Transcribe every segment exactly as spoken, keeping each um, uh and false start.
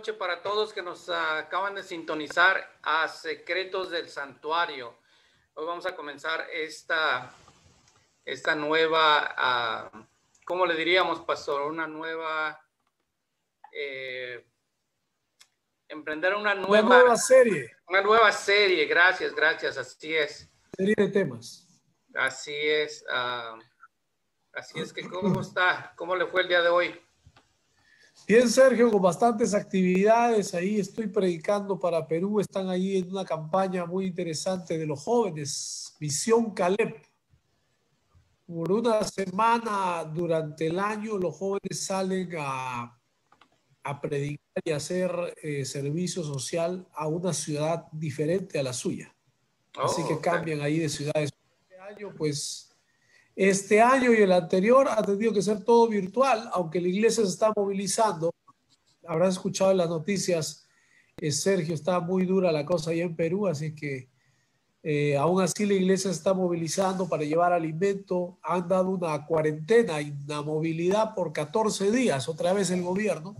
noche para todos que nos uh, acaban de sintonizar a Secretos del Santuario. Hoy vamos a comenzar esta, esta nueva, uh, ¿cómo le diríamos, pastor? Una nueva, eh, emprender una nueva, una nueva serie. Una nueva serie, gracias, gracias, así es. Serie de temas. Así es, uh, así es que, ¿cómo está? ¿Cómo le fue el día de hoy? Bien, Sergio, con bastantes actividades. Ahí estoy predicando para Perú. Están ahí en una campaña muy interesante de los jóvenes, Misión Caleb. Por una semana durante el año los jóvenes salen a, a predicar y hacer eh, servicio social a una ciudad diferente a la suya. Así Oh, que okay. cambian ahí de ciudades. Este año, pues, este año y el anterior ha tenido que ser todo virtual, aunque la iglesia se está movilizando. Habrás escuchado en las noticias, eh, Sergio, está muy dura la cosa allá en Perú, así que eh, aún así la iglesia se está movilizando para llevar alimento. Han dado una cuarentena y una movilidad por catorce días, otra vez el gobierno.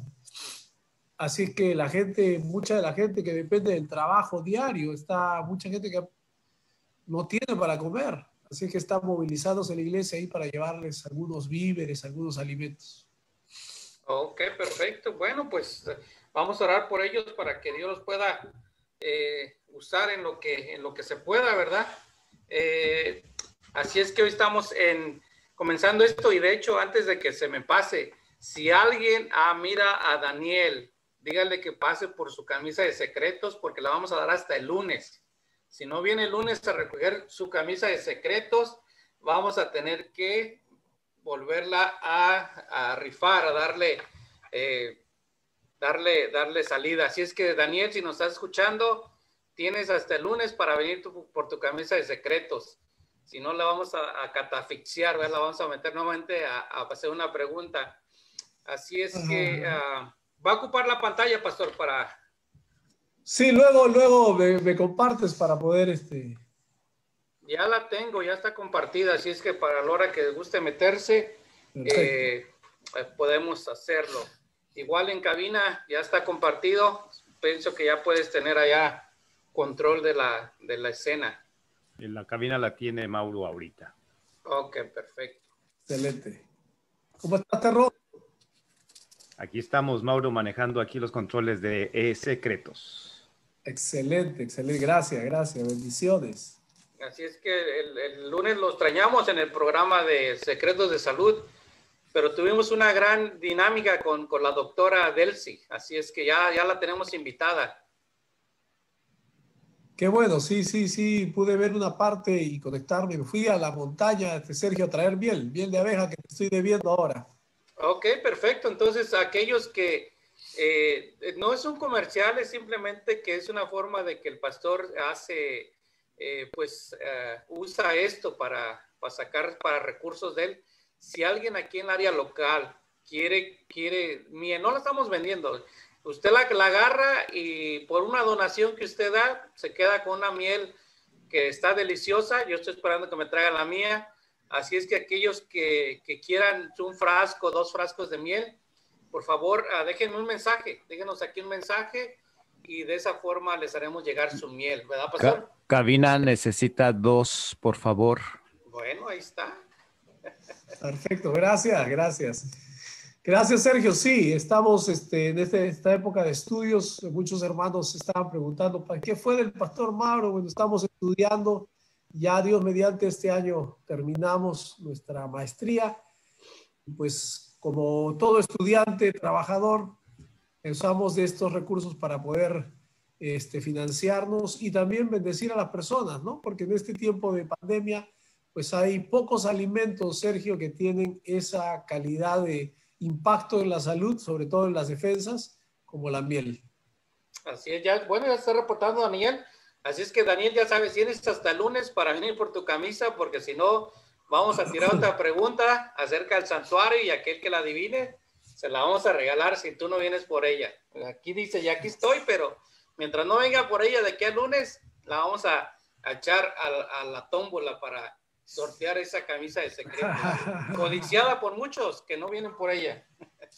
Así que la gente, mucha de la gente que depende del trabajo diario, está mucha gente que no tiene para comer. Así que está movilizándose la iglesia ahí para llevarles algunos víveres, algunos alimentos. Ok, perfecto. Bueno, pues vamos a orar por ellos para que Dios los pueda eh, usar en lo que, en lo que se pueda, ¿verdad? Eh, así es que hoy estamos en, comenzando esto y de hecho, antes de que se me pase, si alguien ah, mira a Daniel, dígale que pase por su camisa de secretos porque la vamos a dar hasta el lunes. Si no viene el lunes a recoger su camisa de secretos, vamos a tener que volverla a, a rifar, a darle, eh, darle, darle salida. Así es que, Daniel, si nos estás escuchando, tienes hasta el lunes para venir tu, por tu camisa de secretos. Si no, la vamos a, a catafixiar, ¿verdad? La vamos a meter nuevamente a, a hacer una pregunta. Así es que uh, va a ocupar la pantalla, pastor, para... Sí, luego, luego me, me compartes para poder... este. Ya la tengo, ya está compartida, así es que para la hora que les guste meterse, eh, podemos hacerlo. Igual en cabina ya está compartido, pienso que ya puedes tener allá control de la, de la escena. En la cabina la tiene Mauro ahorita. Ok, perfecto. Excelente. ¿Cómo estás, Terro? Aquí estamos, Mauro, manejando aquí los controles de eh, secretos. Excelente, excelente. Gracias, gracias. Bendiciones. Así es que el, el lunes lo extrañamos en el programa de Secretos de Salud, pero tuvimos una gran dinámica con, con la doctora Delcy, así es que ya, ya la tenemos invitada. Qué bueno, sí, sí, sí, pude ver una parte y conectarme. Me fui a la montaña, este, Sergio, a traer miel, miel de abeja que te estoy debiendo ahora. Ok, perfecto. Entonces, aquellos que eh, no es un comercial, es simplemente que es una forma de que el pastor hace... Eh, pues uh, usa esto para, para sacar para recursos de él. Si alguien aquí en el área local quiere, quiere miel, no la estamos vendiendo, usted la, la agarra y por una donación que usted da, se queda con una miel que está deliciosa. Yo estoy esperando que me traigan la mía, así es que aquellos que, que quieran un frasco, dos frascos de miel, por favor, uh, déjenme un mensaje, déjenos aquí un mensaje y de esa forma les haremos llegar su miel, ¿verdad, pastor? Cabina necesita dos, por favor. Bueno, ahí está. Perfecto, gracias, gracias. Gracias, Sergio. Sí, estamos este, en este, esta época de estudios. Muchos hermanos estaban preguntando, ¿para qué fue del pastor Mauro? Bueno, estamos estudiando. Ya Dios mediante este año terminamos nuestra maestría. Pues como todo estudiante, trabajador, usamos de estos recursos para poder este, financiarnos y también bendecir a las personas, ¿no? Porque en este tiempo de pandemia, pues hay pocos alimentos, Sergio, que tienen esa calidad de impacto en la salud, sobre todo en las defensas, como la miel. Así es, ya, bueno, ya está reportando Daniel. Así es que, Daniel, ya sabes, tienes hasta el lunes para venir por tu camisa, porque si no, vamos a tirar otra pregunta acerca del santuario y aquel que la adivine, se la vamos a regalar si tú no vienes por ella. Aquí dice, ya aquí estoy, pero mientras no venga por ella de aquí al lunes, la vamos a, a echar a, a la tómbola para sortear esa camisa de secretos. Codiciada por muchos que no vienen por ella.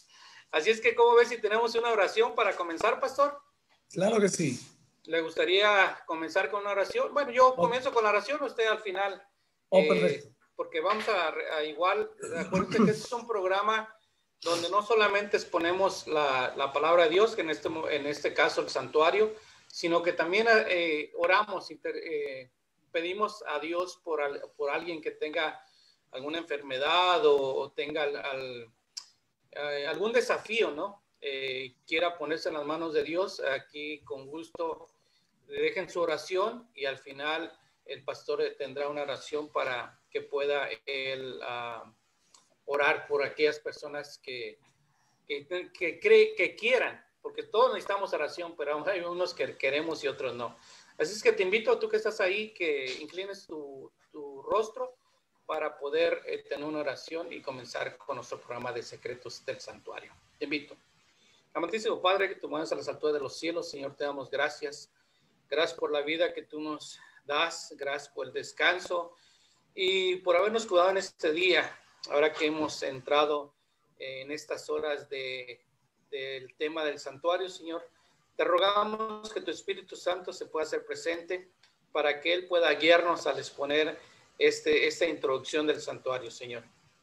Así es que, ¿cómo ves si tenemos una oración para comenzar, pastor? Claro que sí. ¿Le gustaría comenzar con una oración? Bueno, yo Oh. comienzo con la oración, usted al final. Oh, eh, perfecto. Porque vamos a, a igual, acuérdense que este es un programa donde no solamente exponemos la, la palabra de Dios, que en este, en este caso el santuario, sino que también eh, oramos, inter, eh, pedimos a Dios por, al, por alguien que tenga alguna enfermedad o, o tenga al, al, eh, algún desafío, ¿no? Eh, quiera ponerse en las manos de Dios, aquí con gusto dejen su oración y al final el pastor tendrá una oración para que pueda él uh, orar por aquellas personas que, que, que, cree, que quieran, porque todos necesitamos oración, pero hay unos que queremos y otros no. Así es que te invito, tú que estás ahí, que inclines tu, tu rostro para poder eh, tener una oración y comenzar con nuestro programa de Secretos del Santuario. Te invito. Amantísimo Padre, que tú mueves a las alturas de los cielos, Señor, te damos gracias. Gracias por la vida que tú nos das, gracias por el descanso y por habernos cuidado en este día, ahora que hemos entrado en estas horas de, del tema del santuario, Señor. Te rogamos que tu Espíritu Santo se pueda hacer presente para que Él pueda guiarnos al exponer este, esta introducción del santuario, Señor.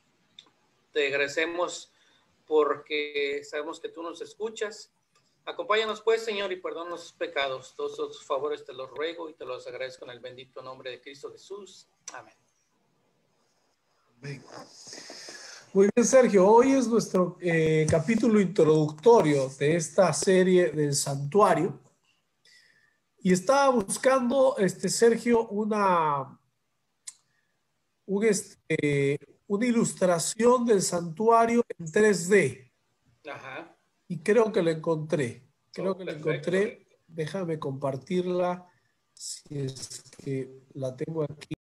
Te agradecemos porque sabemos que tú nos escuchas. Acompáñanos pues, Señor, y perdona nuestros pecados. Todos tus favores te los ruego y te los agradezco en el bendito nombre de Cristo Jesús. Amén. Amén. Muy bien, Sergio. Hoy es nuestro eh, capítulo introductorio de esta serie del santuario. Y estaba buscando, este, Sergio, una, un, este, una ilustración del santuario en tres D. Ajá. Y creo que lo encontré. Creo oh, que perfecto. lo encontré. Déjame compartirla si es que la tengo aquí.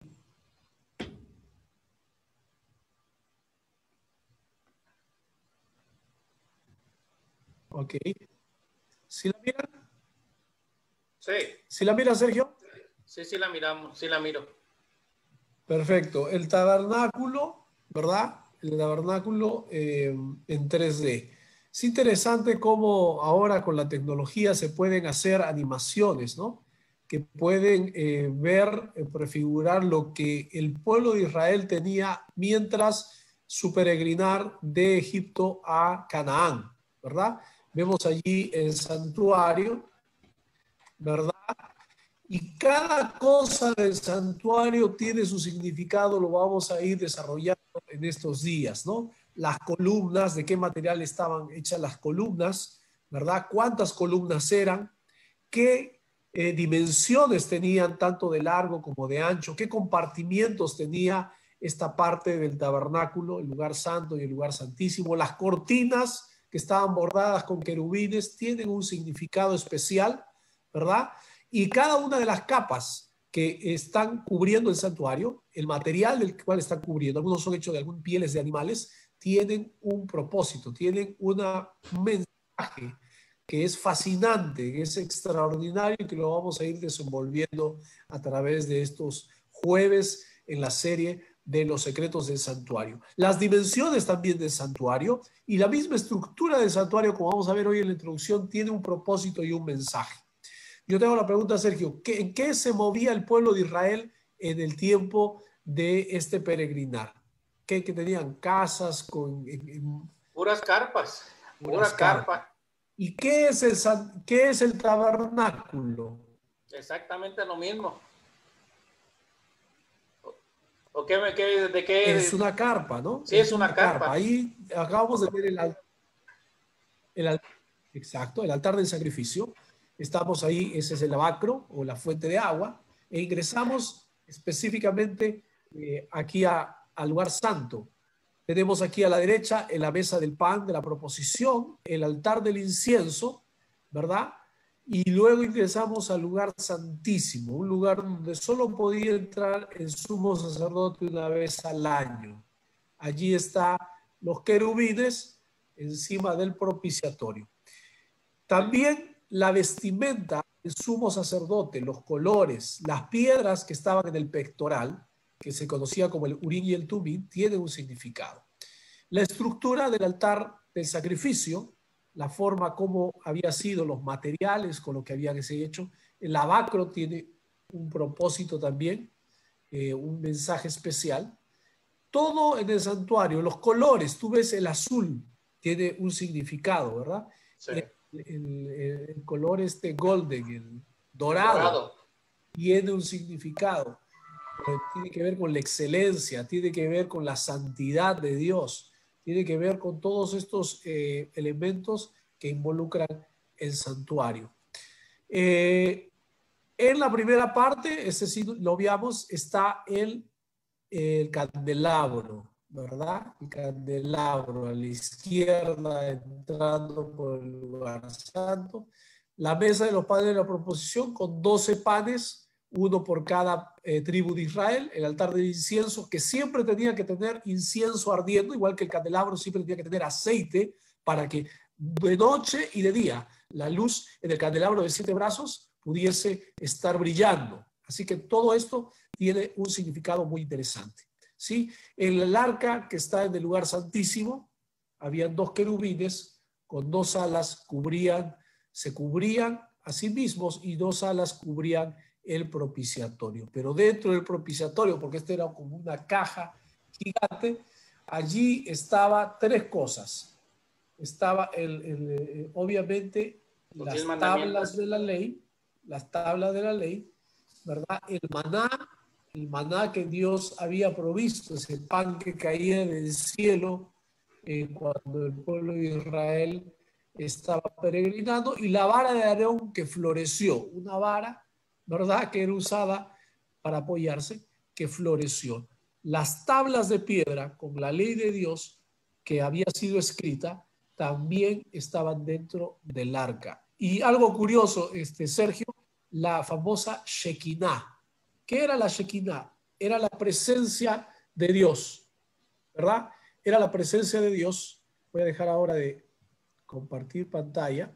Ok. ¿Sí la miran? Sí. ¿Sí la mira, Sergio? Sí, sí la miramos, sí la miro. Perfecto. El tabernáculo, ¿verdad? El tabernáculo eh, en tres D. Es interesante cómo ahora con la tecnología se pueden hacer animaciones, ¿no? Que pueden eh, ver, eh, prefigurar lo que el pueblo de Israel tenía mientras su peregrinar de Egipto a Canaán, ¿verdad? Vemos allí el santuario, ¿verdad? Y cada cosa del santuario tiene su significado, lo vamos a ir desarrollando en estos días, ¿no? Las columnas, de qué material estaban hechas las columnas, ¿verdad? ¿Cuántas columnas eran? ¿Qué eh, dimensiones tenían tanto de largo como de ancho? ¿Qué compartimientos tenía esta parte del tabernáculo, el lugar santo y el lugar santísimo? Las cortinas que estaban bordadas con querubines tienen un significado especial, ¿verdad? Y cada una de las capas que están cubriendo el santuario, el material del cual están cubriendo, algunos son hechos de algunas pieles de animales, tienen un propósito, tienen una, un mensaje que es fascinante, que es extraordinario y que lo vamos a ir desenvolviendo a través de estos jueves en la serie de los secretos del santuario. Las dimensiones también del santuario y la misma estructura del santuario, como vamos a ver hoy en la introducción, tiene un propósito y un mensaje. Yo tengo la pregunta, Sergio, ¿en qué se movía el pueblo de Israel en el tiempo de este peregrinar? ¿Qué, que tenían casas con... En, en, puras carpas, puras carpas. ¿Y qué es, el, qué es el tabernáculo? Exactamente lo mismo. ¿O qué, qué, de qué? Es una carpa, ¿no? Sí, es, es una, una carpa. carpa. Ahí acabamos de ver el altar. El, exacto, el altar del sacrificio. Estamos ahí, ese es el lavacro o la fuente de agua, e ingresamos específicamente eh, aquí a, al lugar santo. Tenemos aquí a la derecha en la mesa del pan de la proposición, el altar del incienso, ¿verdad? Y luego ingresamos al lugar santísimo, un lugar donde solo podía entrar el sumo sacerdote una vez al año. Allí están los querubines encima del propiciatorio. También la vestimenta del sumo sacerdote, los colores, las piedras que estaban en el pectoral, que se conocía como el Urim y el Tumim, tienen un significado. La estructura del altar del sacrificio, la forma como había sido, los materiales con los que habían sido hecho. El lavacro tiene un propósito también, eh, un mensaje especial. Todo en el santuario, los colores, tú ves el azul, tiene un significado, ¿verdad? Sí. El, el, el color este golden, el dorado, Dorado. tiene un significado. Tiene que ver con la excelencia, tiene que ver con la santidad de Dios, tiene que ver con todos estos eh, elementos que involucran el santuario. Eh, en la primera parte, ese sí lo veamos, está el, el candelabro, ¿verdad? El candelabro a la izquierda entrando por el lugar santo. La mesa de los panes de la proposición con doce panes, uno por cada eh, tribu de Israel, el altar del incienso, que siempre tenía que tener incienso ardiendo, igual que el candelabro siempre tenía que tener aceite para que de noche y de día la luz en el candelabro de siete brazos pudiese estar brillando. Así que todo esto tiene un significado muy interesante, ¿sí? En el arca que está en el lugar santísimo, habían dos querubines con dos alas, cubrían, se cubrían a sí mismos y dos alas cubrían el propiciatorio. Pero dentro del propiciatorio, porque este era como una caja gigante, allí estaba tres cosas. Estaba el, el, el, obviamente las tablas de la ley, las tablas de la ley, ¿verdad? El maná, el maná que Dios había provisto, ese pan que caía del cielo eh, cuando el pueblo de Israel estaba peregrinando, y la vara de Aarón que floreció, una vara, ¿verdad?, que era usada para apoyarse, que floreció. Las tablas de piedra con la ley de Dios que había sido escrita también estaban dentro del arca. Y algo curioso, este, Sergio, la famosa Shekinah. ¿Qué era la Shekinah? Era la presencia de Dios, ¿verdad? Era la presencia de Dios. Voy a dejar ahora de compartir pantalla.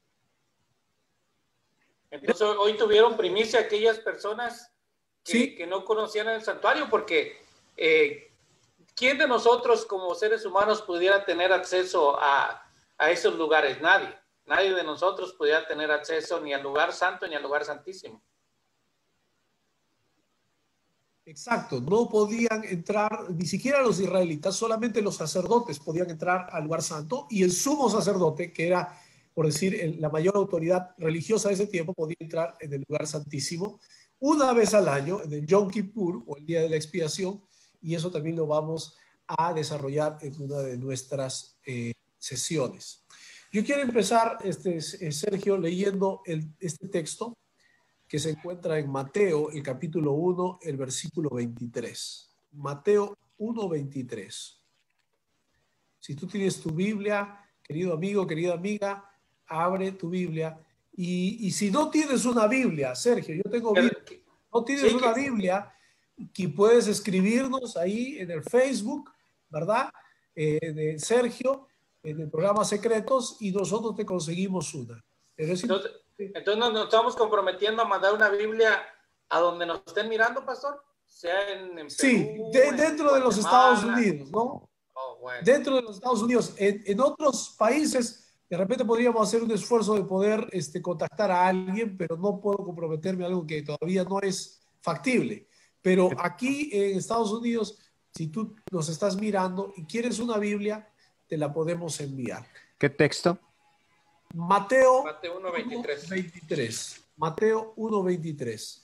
Entonces hoy tuvieron primicia aquellas personas que, sí. que no conocían el santuario, porque eh, ¿quién de nosotros como seres humanos pudiera tener acceso a, a esos lugares? Nadie. Nadie de nosotros pudiera tener acceso ni al lugar santo ni al lugar santísimo. Exacto, no podían entrar ni siquiera los israelitas, solamente los sacerdotes podían entrar al lugar santo, y el sumo sacerdote, que era, por decir, el, la mayor autoridad religiosa de ese tiempo, podía entrar en el lugar santísimo una vez al año, en el Yom Kippur, o el día de la expiación, y eso también lo vamos a desarrollar en una de nuestras eh, sesiones. Yo quiero empezar, este, Sergio, leyendo el, este texto que se encuentra en Mateo, el capítulo uno, el versículo veintitrés. Mateo uno, veintitrés. Si tú tienes tu Biblia, querido amigo, querida amiga, abre tu Biblia. Y, y si no tienes una Biblia, Sergio, yo tengo Biblia, no tienes sí, una que... Biblia, que puedes escribirnos ahí en el Facebook, ¿verdad? Eh, de Sergio, en el programa Secretos, y nosotros te conseguimos una. Entonces, entonces nos, nos estamos comprometiendo a mandar una Biblia a donde nos estén mirando, pastor, sea en, en sí, Perú, de, en dentro de los Estados Unidos, ¿no? Oh, bueno. Dentro de los Estados Unidos. En, en otros países, de repente podríamos hacer un esfuerzo de poder este, contactar a alguien, pero no puedo comprometerme a algo que todavía no es factible. Pero aquí en Estados Unidos, si tú nos estás mirando y quieres una Biblia, te la podemos enviar. ¿Qué texto? Mateo, Mateo uno, veintitrés. Mateo uno, veintitrés.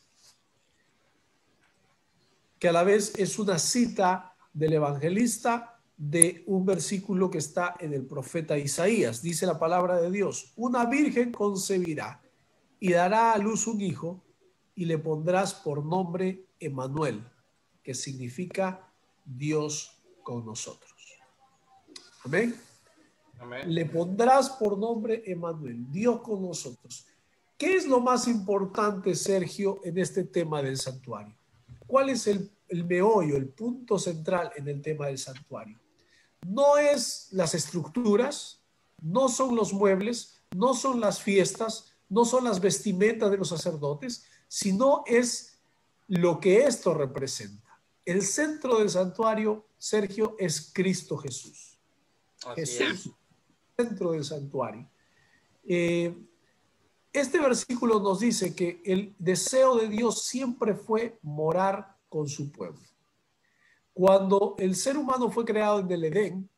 Que a la vez es una cita del evangelista de un versículo que está en el profeta Isaías. Dice la palabra de Dios: una virgen concebirá y dará a luz un hijo, y le pondrás por nombre Emmanuel, que significa Dios con nosotros. Amén. Amén. Le pondrás por nombre Emmanuel, Dios con nosotros. ¿Qué es lo más importante, Sergio, en este tema del santuario? ¿Cuál es el, el meollo, el punto central en el tema del santuario? No es las estructuras, no son los muebles, no son las fiestas, no son las vestimentas de los sacerdotes, sino es lo que esto representa. El centro del santuario, Sergio, es Cristo Jesús. Así Jesús es. centro del santuario. Eh, este versículo nos dice que el deseo de Dios siempre fue morar con su pueblo. Cuando el ser humano fue creado en el Edén,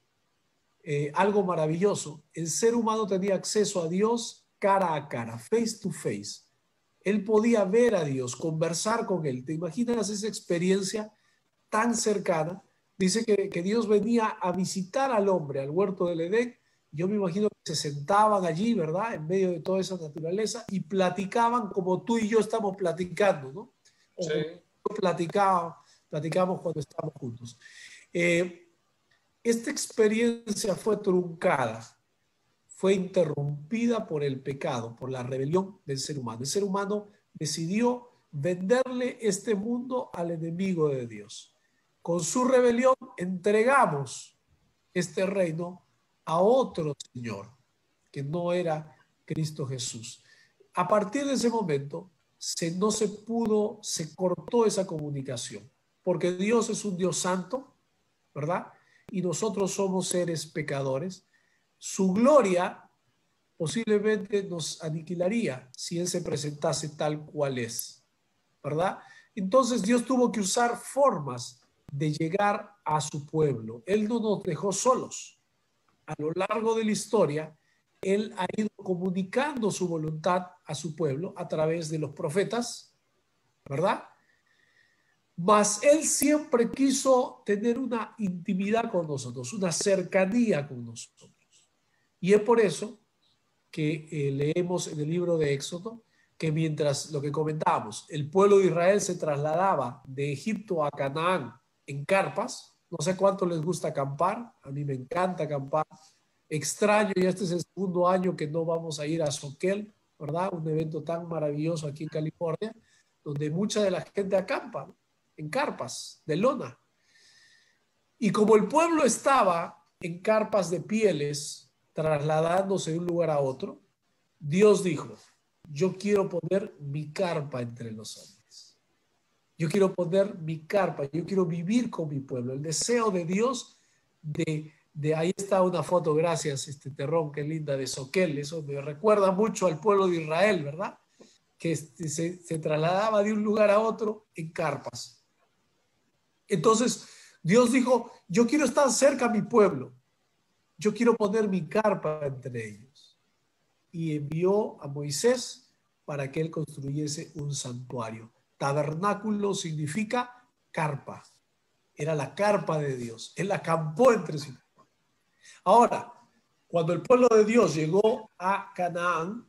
eh, algo maravilloso, el ser humano tenía acceso a Dios cara a cara, face to face. Él podía ver a Dios, conversar con Él. ¿Te imaginas esa experiencia tan cercana? Dice que, que Dios venía a visitar al hombre al huerto del Edén. Yo me imagino que se sentaban allí, ¿verdad? En medio de toda esa naturaleza y platicaban como tú y yo estamos platicando, ¿no? O Sí. como platicábamos, platicamos cuando estábamos juntos. Eh, esta experiencia fue truncada, fue interrumpida por el pecado, por la rebelión del ser humano. El ser humano decidió venderle este mundo al enemigo de Dios. Con su rebelión entregamos este reino a otro Señor, que no era Cristo Jesús. A partir de ese momento, se, no se pudo, se cortó esa comunicación, porque Dios es un Dios santo, ¿verdad? Y nosotros somos seres pecadores. Su gloria posiblemente nos aniquilaría si Él se presentase tal cual es, ¿verdad? Entonces Dios tuvo que usar formas de llegar a su pueblo. Él no nos dejó solos. A lo largo de la historia, Él ha ido comunicando su voluntad a su pueblo a través de los profetas, ¿verdad? Mas Él siempre quiso tener una intimidad con nosotros, una cercanía con nosotros. Y es por eso que eh, leemos en el libro de Éxodo que mientras lo que comentábamos, el pueblo de Israel se trasladaba de Egipto a Canaán en carpas. No sé cuánto les gusta acampar, a mí me encanta acampar. Extraño, y este es el segundo año que no vamos a ir a Soquel, ¿verdad? Un evento tan maravilloso aquí en California, donde mucha de la gente acampa en carpas de lona. Y como el pueblo estaba en carpas de pieles, trasladándose de un lugar a otro, Dios dijo, yo quiero poner mi carpa entre los hombres. Yo quiero poner mi carpa, yo quiero vivir con mi pueblo. El deseo de Dios de, de ahí está una foto, gracias, este terrón, qué linda, de Soquel. Eso me recuerda mucho al pueblo de Israel, ¿verdad? Que este, se, se trasladaba de un lugar a otro en carpas. Entonces, Dios dijo, yo quiero estar cerca a mi pueblo. Yo quiero poner mi carpa entre ellos. Y envió a Moisés para que él construyese un santuario. Tabernáculo significa carpa. Era la carpa de Dios. Él acampó entre sí. Ahora, cuando el pueblo de Dios llegó a Canaán,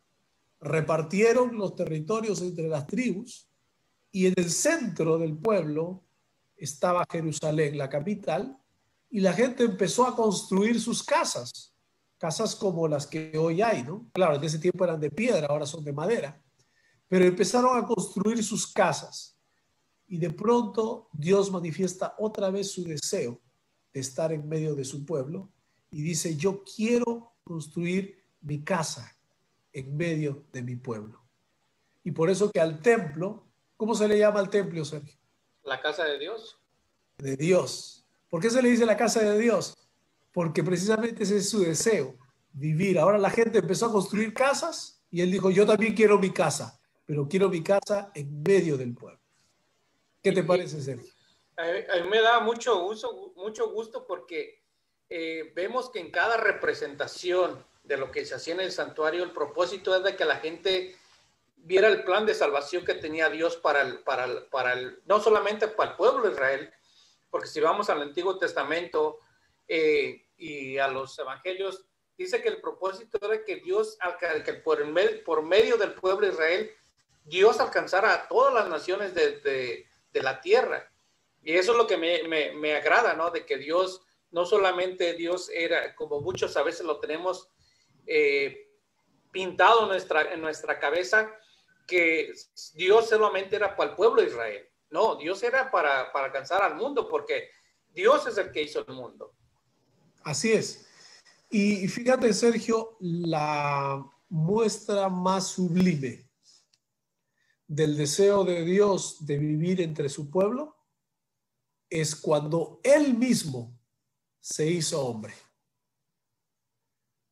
repartieron los territorios entre las tribus y en el centro del pueblo estaba Jerusalén, la capital, y la gente empezó a construir sus casas, casas como las que hoy hay, ¿no? Claro, en ese tiempo eran de piedra, ahora son de madera, pero empezaron a construir sus casas y de pronto Dios manifiesta otra vez su deseo de estar en medio de su pueblo y dice, yo quiero construir mi casa en medio de mi pueblo. Y por eso que al templo, ¿cómo se le llama al templo, Sergio? La casa de Dios. De Dios. ¿Por qué se le dice la casa de Dios? Porque precisamente ese es su deseo, vivir. Ahora la gente empezó a construir casas y él dijo, yo también quiero mi casa, pero quiero mi casa en medio del pueblo. ¿Qué te parece, Sergio? A mí, a mí me da mucho gusto, mucho gusto porque eh, vemos que en cada representación de lo que se hacía en el santuario, el propósito es de que la gente viera el plan de salvación que tenía Dios para el, para el, para el, no solamente para el pueblo de Israel, porque si vamos al Antiguo Testamento eh, y a los evangelios, dice que el propósito era que Dios, que por, el medio, por medio del pueblo de Israel, Dios alcanzara a todas las naciones de, de, de la tierra. Y eso es lo que me, me, me agrada, ¿no? De que Dios, no solamente Dios era, como muchos a veces lo tenemos eh, pintado en nuestra, en nuestra cabeza, que Dios solamente era para el pueblo de Israel. No, Dios era para, para alcanzar al mundo, porque Dios es el que hizo el mundo. Así es. Y fíjate, Sergio, la muestra más sublime del deseo de Dios de vivir entre su pueblo es cuando Él mismo se hizo hombre.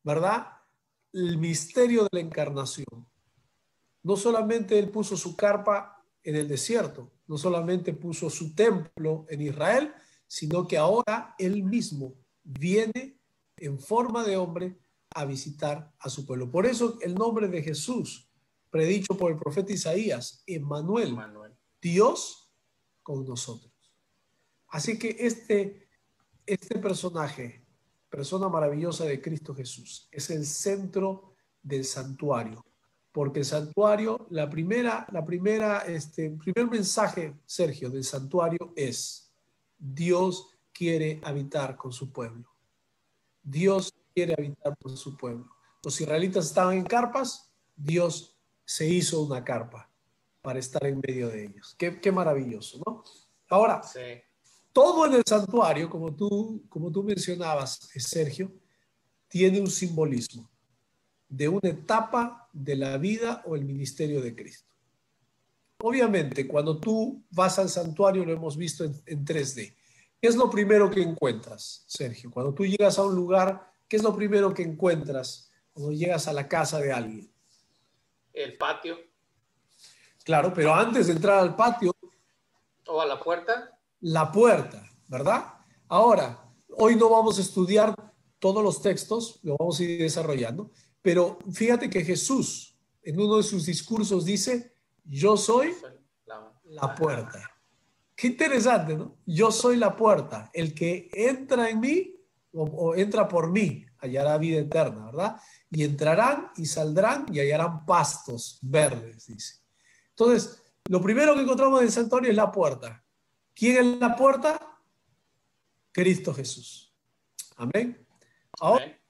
¿verdad? El misterio de la encarnación. No solamente él puso su carpa en el desierto, no solamente puso su templo en Israel, sino que ahora él mismo viene en forma de hombre a visitar a su pueblo. Por eso el nombre de Jesús, predicho por el profeta Isaías, Emmanuel, Emmanuel. Dios con nosotros. Así que este, este personaje, persona maravillosa de Cristo Jesús, es el centro del santuario. Porque el santuario, la primera, la primera, este, el primer mensaje, Sergio, del santuario es: Dios quiere habitar con su pueblo. Dios quiere habitar con su pueblo. Los israelitas estaban en carpas, Dios se hizo una carpa para estar en medio de ellos. Qué, qué maravilloso, ¿no? Ahora, Sí. todo en el santuario, como tú, como tú mencionabas, Sergio, tiene un simbolismo de una etapa de la vida o el ministerio de Cristo. Obviamente, cuando tú vas al santuario, lo hemos visto en, en tres D. ¿Qué es lo primero que encuentras, Sergio? Cuando tú llegas a un lugar, ¿qué es lo primero que encuentras cuando llegas a la casa de alguien? El patio. Claro, pero antes de entrar al patio, ¿O a la puerta? la puerta, ¿verdad? Ahora, hoy no vamos a estudiar todos los textos, lo vamos a ir desarrollando, pero fíjate que Jesús en uno de sus discursos dice: yo soy La, la puerta. Qué interesante, ¿no? Yo soy la puerta. El que entra en mí o, o entra por mí hallará vida eterna, ¿verdad? Y entrarán y saldrán y hallarán pastos verdes, dice. Entonces, lo primero que encontramos en el santuario es la puerta. ¿Quién es la puerta? Cristo Jesús. Amén. Ahora, Amén.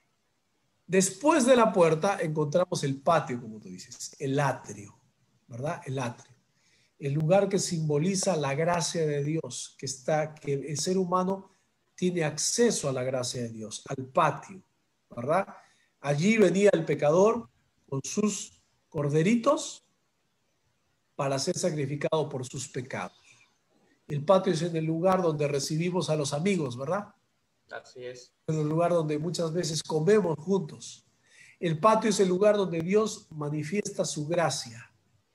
después de la puerta encontramos el patio, como tú dices, el atrio, ¿verdad? El atrio. El lugar que simboliza la gracia de Dios, que está, que el ser humano tiene acceso a la gracia de Dios, al patio, ¿verdad? Allí venía el pecador con sus corderitos para ser sacrificado por sus pecados. El patio es en el lugar donde recibimos a los amigos, ¿verdad? Así es. En el lugar donde muchas veces comemos juntos. El patio es el lugar donde Dios manifiesta su gracia,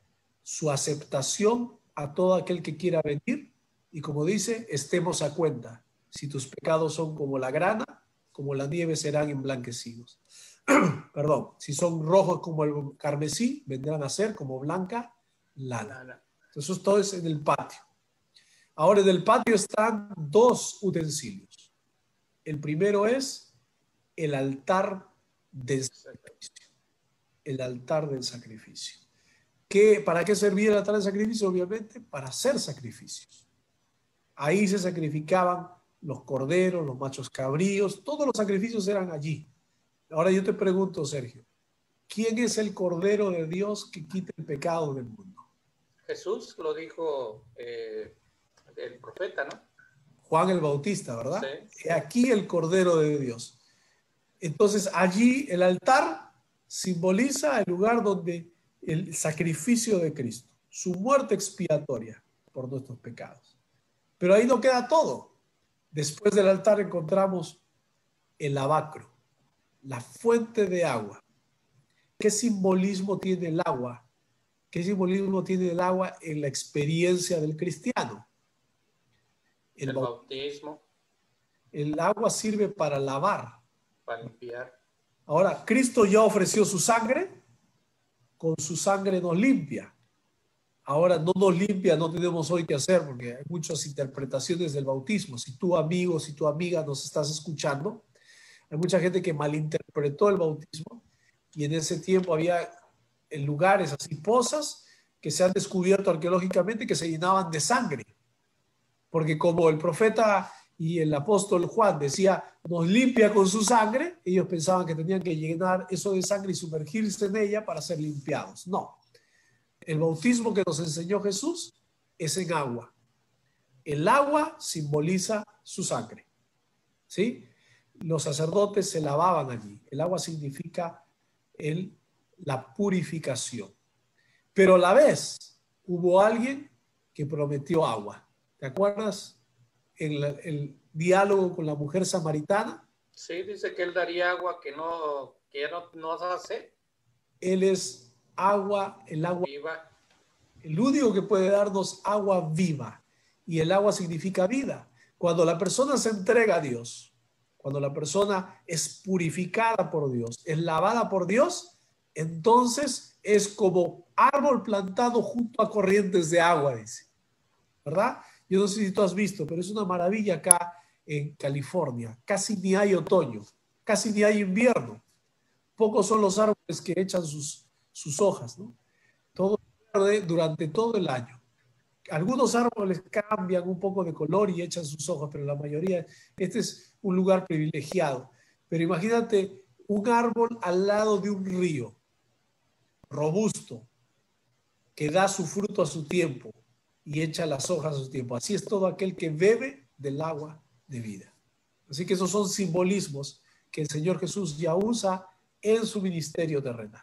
su aceptación a todo aquel que quiera venir, y como dice, estemos a cuenta. Si tus pecados son como la grana, como la nieve serán emblanquecidos. Perdón, si son rojos como el carmesí, vendrán a ser como blanca lana. Lana. Entonces todo es en el patio. Ahora en el patio están dos utensilios. El primero es el altar del sacrificio. El altar del sacrificio. ¿Qué, ¿Para qué servía el altar del sacrificio? Obviamente para hacer sacrificios. Ahí se sacrificaban los corderos, los machos cabríos, todos los sacrificios eran allí. Ahora yo te pregunto, Sergio, ¿quién es el Cordero de Dios que quita el pecado del mundo? Jesús lo dijo eh, el profeta, ¿no? Juan el Bautista, ¿verdad? Sí. He aquí el Cordero de Dios. Entonces allí el altar simboliza el lugar donde el sacrificio de Cristo, su muerte expiatoria por nuestros pecados. Pero ahí no queda todo. Después del altar encontramos el lavacro, la fuente de agua. ¿Qué simbolismo tiene el agua? ¿Qué simbolismo tiene el agua en la experiencia del cristiano? El, el bautismo. El agua sirve para lavar, para limpiar. Ahora, Cristo ya ofreció su sangre, con su sangre nos limpia. Ahora no nos limpia, no tenemos hoy qué hacer, porque hay muchas interpretaciones del bautismo. Si tú, amigo, si tu amiga nos estás escuchando, hay mucha gente que malinterpretó el bautismo, y en ese tiempo había en lugares así pozas que se han descubierto arqueológicamente que se llenaban de sangre, porque como el profeta y el apóstol Juan decía, nos limpia con su sangre, ellos pensaban que tenían que llenar eso de sangre y sumergirse en ella para ser limpiados. No. El bautismo que nos enseñó Jesús es en agua. El agua simboliza su sangre, ¿sí? Los sacerdotes se lavaban allí. El agua significa el, la purificación. Pero a la vez hubo alguien que prometió agua. ¿Te acuerdas? El, el diálogo con la mujer samaritana. Sí, dice que él daría agua que no, que ya no nos hace. Él es agua, el agua Viva. el único que puede darnos agua viva. Y el agua significa vida. Cuando la persona se entrega a Dios, cuando la persona es purificada por Dios, es lavada por Dios, entonces es como árbol plantado junto a corrientes de agua, dice. ¿Verdad? Yo no sé si tú has visto, pero es una maravilla acá en California. Casi ni hay otoño, casi ni hay invierno. Pocos son los árboles que echan sus, sus hojas, ¿no? Todo verde durante todo el año. Algunos árboles cambian un poco de color y echan sus hojas, pero la mayoría, este es un lugar privilegiado. Pero imagínate un árbol al lado de un río, robusto, que da su fruto a su tiempo y echa las hojas a su tiempo. Así es todo aquel que bebe del agua de vida. Así que esos son simbolismos que el Señor Jesús ya usa en su ministerio terrenal.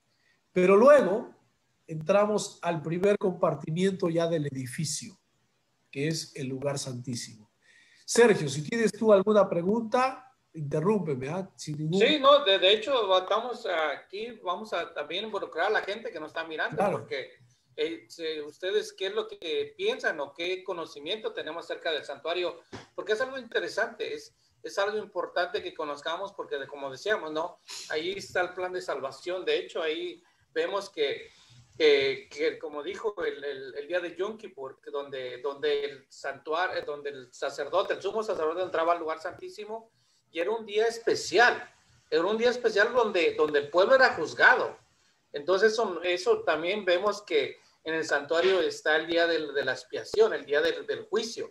Pero luego entramos al primer compartimiento ya del edificio, que es el lugar santísimo. Sergio, si tienes tú alguna pregunta, interrúmpeme. ¿eh? Sin ningún... Sí, no, de, de hecho, estamos aquí, vamos a también involucrar a la gente que nos está mirando, claro. Porque eh, ustedes, ¿qué es lo que piensan o qué conocimiento tenemos acerca del santuario? Porque es algo interesante, es, es algo importante que conozcamos, porque de, como decíamos, ¿no? Ahí está el plan de salvación. De hecho, ahí vemos que Que, que como dijo el, el, el día de Yom Kippur, donde, donde el santuario, donde el sacerdote, el sumo sacerdote entraba al lugar santísimo, y era un día especial, era un día especial donde, donde el pueblo era juzgado. Entonces eso, eso también vemos que en el santuario está el día del, de la expiación, el día del, del juicio.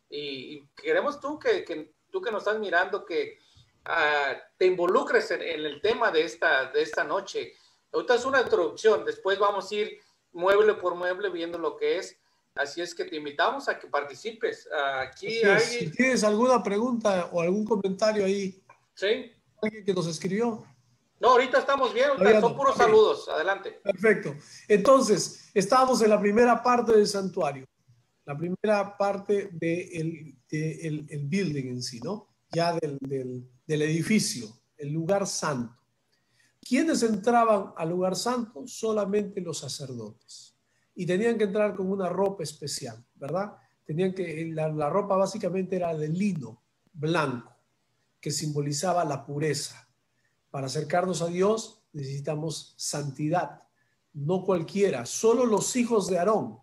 Y, y queremos tú que, que, tú que nos estás mirando, que uh, te involucres en, en el tema de esta, de esta noche. Ahorita es una introducción, después vamos a ir mueble por mueble viendo lo que es, así es que te invitamos a que participes. Aquí hay... Si tienes alguna pregunta o algún comentario ahí, ¿sí? ¿Alguien que nos escribió? No, ahorita estamos bien, ahorita son no. puros okay. Saludos, adelante. Perfecto, entonces, estamos en la primera parte del santuario, la primera parte del de el, el building en sí, ¿no? Ya del, del, del edificio, el lugar santo. ¿Quiénes entraban al lugar santo? Solamente los sacerdotes. Y tenían que entrar con una ropa especial, ¿verdad? Tenían que, la, la ropa básicamente era de lino blanco, que simbolizaba la pureza. Para acercarnos a Dios necesitamos santidad. No cualquiera, solo los hijos de Aarón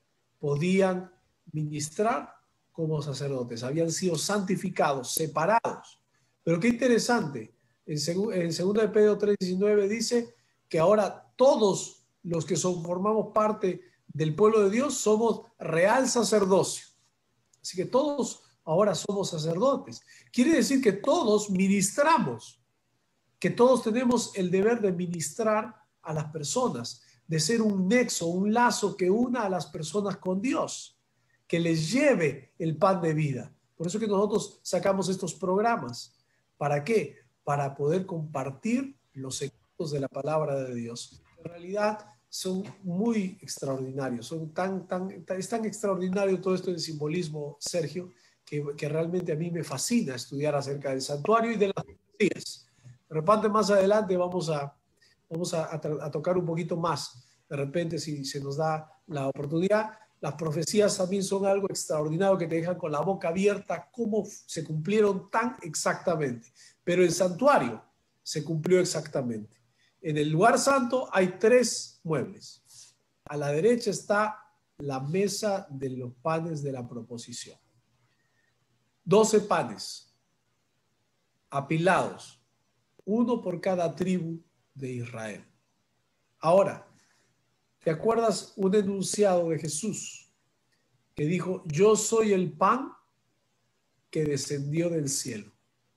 podían ministrar como sacerdotes. Habían sido santificados, separados. Pero qué interesante. En, seg en segunda de Pedro tres diecinueve dice que ahora todos los que son, formamos parte del pueblo de Dios somos real sacerdocio. Así que todos ahora somos sacerdotes. Quiere decir que todos ministramos, que todos tenemos el deber de ministrar a las personas, de ser un nexo, un lazo que una a las personas con Dios, que les lleve el pan de vida. Por eso que nosotros sacamos estos programas. ¿Para qué? Para poder compartir los secretos de la palabra de Dios. En realidad son muy extraordinarios, son tan, tan, tan, es tan extraordinario todo esto del simbolismo, Sergio, que, que realmente a mí me fascina estudiar acerca del santuario y de las profecías. De repente más adelante vamos a, vamos a, a, a tocar un poquito más, de repente si se nos da la oportunidad. Las profecías también son algo extraordinario que te dejan con la boca abierta, cómo se cumplieron tan exactamente. Pero el santuario se cumplió exactamente. En el lugar santo hay tres muebles. A la derecha está la mesa de los panes de la proposición. Doce panes apilados, uno por cada tribu de Israel. Ahora, ¿te acuerdas un enunciado de Jesús que dijo, yo soy el pan que descendió del cielo?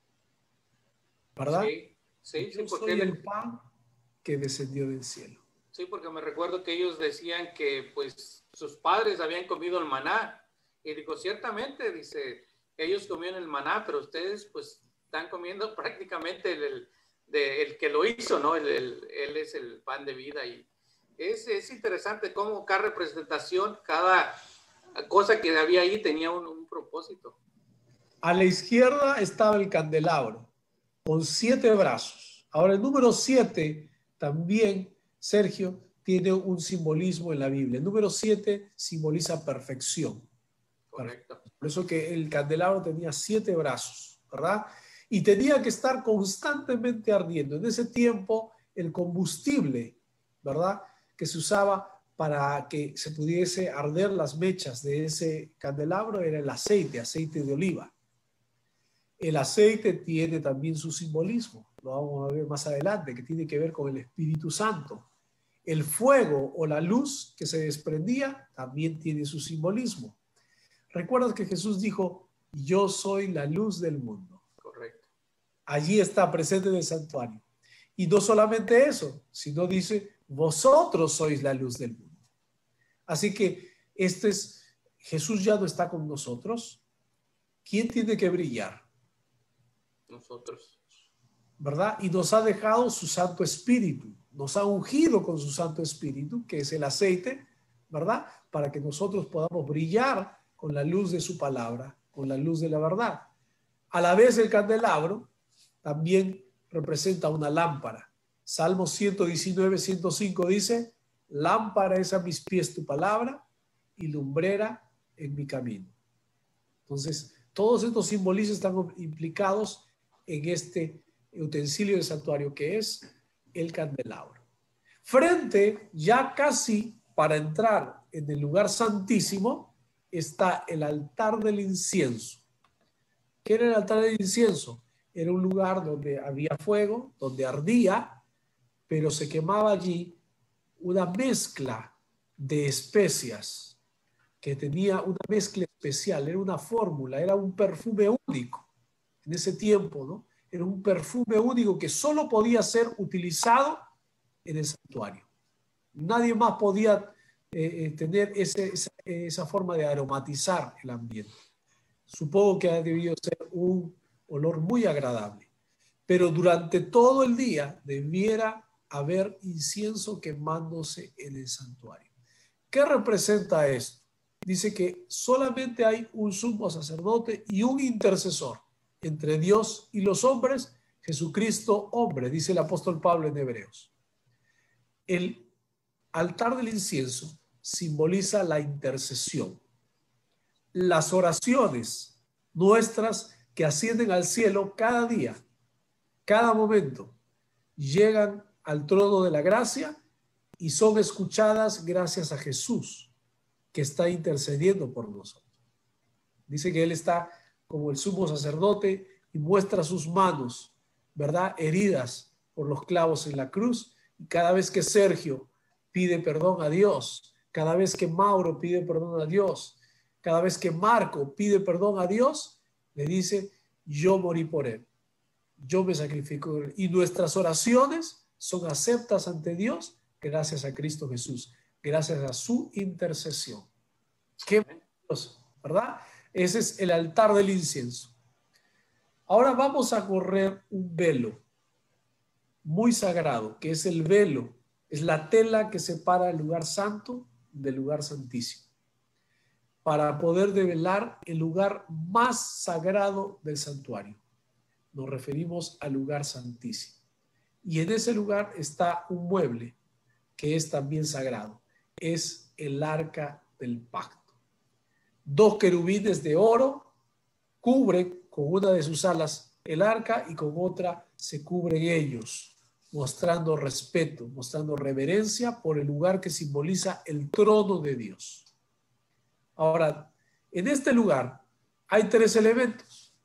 ¿Verdad? Sí, sí, yo sí, porque soy el pan que descendió del cielo. Sí, porque me recuerdo que ellos decían que pues sus padres habían comido el maná. Y digo, ciertamente, dice, ellos comían el maná, pero ustedes pues están comiendo prácticamente el, el, de, el que lo hizo, ¿no? El, el, él es el pan de vida. Y es, es interesante cómo cada representación, cada cosa que había ahí tenía un, un propósito. A la izquierda estaba el candelabro. con siete brazos. Ahora, el número siete también, Sergio, tiene un simbolismo en la Biblia. El número siete simboliza perfección. Correcto. Por eso que el candelabro tenía siete brazos, ¿verdad? Y tenía que estar constantemente ardiendo. En ese tiempo, el combustible, ¿verdad?, que se usaba para que se pudiese arder las mechas de ese candelabro era el aceite, aceite de oliva. El aceite tiene también su simbolismo, lo vamos a ver más adelante, que tiene que ver con el Espíritu Santo. El fuego o la luz que se desprendía también tiene su simbolismo. ¿Recuerdas que Jesús dijo, yo soy la luz del mundo? Correcto. Allí está presente en el santuario. Y no solamente eso, sino dice, vosotros sois la luz del mundo. Así que este es, Jesús ya no está con nosotros. ¿Quién tiene que brillar? Nosotros. ¿Verdad? Y nos ha dejado su Santo Espíritu. Nos ha ungido con su Santo Espíritu, que es el aceite, ¿verdad? Para que nosotros podamos brillar con la luz de su palabra, con la luz de la verdad. A la vez el candelabro también representa una lámpara. Salmo ciento diecinueve, ciento cinco dice, lámpara es a mis pies tu palabra y lumbrera en mi camino. Entonces, todos estos simbolismos están implicados en este utensilio del santuario que es el candelabro. Frente, ya casi para entrar en el lugar santísimo, está el altar del incienso. ¿Qué era el altar del incienso? Era un lugar donde había fuego, donde ardía, pero se quemaba allí una mezcla de especias que tenía una mezcla especial, era una fórmula, era un perfume único en ese tiempo, ¿no? Era un perfume único que solo podía ser utilizado en el santuario. Nadie más podía eh, tener ese, esa, esa forma de aromatizar el ambiente. Supongo que ha debido ser un olor muy agradable, pero durante todo el día debiera haber incienso quemándose en el santuario. ¿Qué representa esto? Dice que solamente hay un sumo sacerdote y un intercesor entre Dios y los hombres, Jesucristo hombre, dice el apóstol Pablo en Hebreos. El altar del incienso simboliza la intercesión. Las oraciones nuestras que ascienden al cielo cada día, cada momento, llegan al trono de la gracia y son escuchadas gracias a Jesús, que está intercediendo por nosotros. Dice que Él está como el sumo sacerdote y muestra sus manos, ¿verdad?, heridas por los clavos en la cruz. Y cada vez que Sergio pide perdón a Dios, cada vez que Mauro pide perdón a Dios, cada vez que Marco pide perdón a Dios, le dice, yo morí por él, yo me sacrifico por él. Y nuestras oraciones son aceptas ante Dios gracias a Cristo Jesús, gracias a su intercesión. Qué maravilloso, ¿verdad? Ese es el altar del incienso. Ahora vamos a correr un velo muy sagrado, que es el velo, es la tela que separa el lugar santo del lugar santísimo, para poder develar el lugar más sagrado del santuario. Nos referimos al lugar santísimo. Y en ese lugar está un mueble que es también sagrado. Es el arca del pacto. Dos querubines de oro cubren con una de sus alas el arca y con otra se cubren ellos, mostrando respeto, mostrando reverencia por el lugar que simboliza el trono de Dios. Ahora, en este lugar hay tres elementos.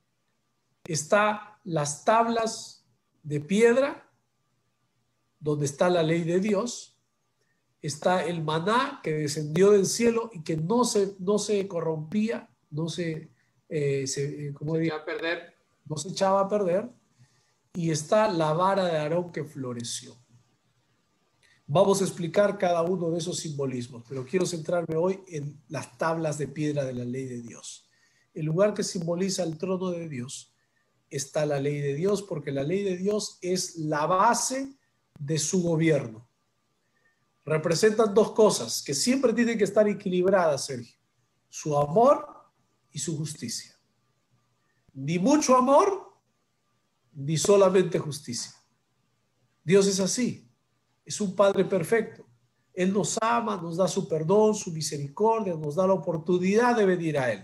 Está las tablas de piedra, donde está la ley de Dios. Está el maná que descendió del cielo y que no se, no se corrompía, no se, eh, se, ¿cómo se digo? echaba a perder. no se echaba a perder. Y está la vara de Aarón que floreció. Vamos a explicar cada uno de esos simbolismos, pero quiero centrarme hoy en las tablas de piedra de la ley de Dios. El lugar que simboliza el trono de Dios está la ley de Dios, porque la ley de Dios es la base de su gobierno. Representan dos cosas que siempre tienen que estar equilibradas, Sergio: su amor y su justicia. Ni mucho amor, ni solamente justicia. Dios es así, es un Padre perfecto. Él nos ama, nos da su perdón, su misericordia, nos da la oportunidad de venir a Él.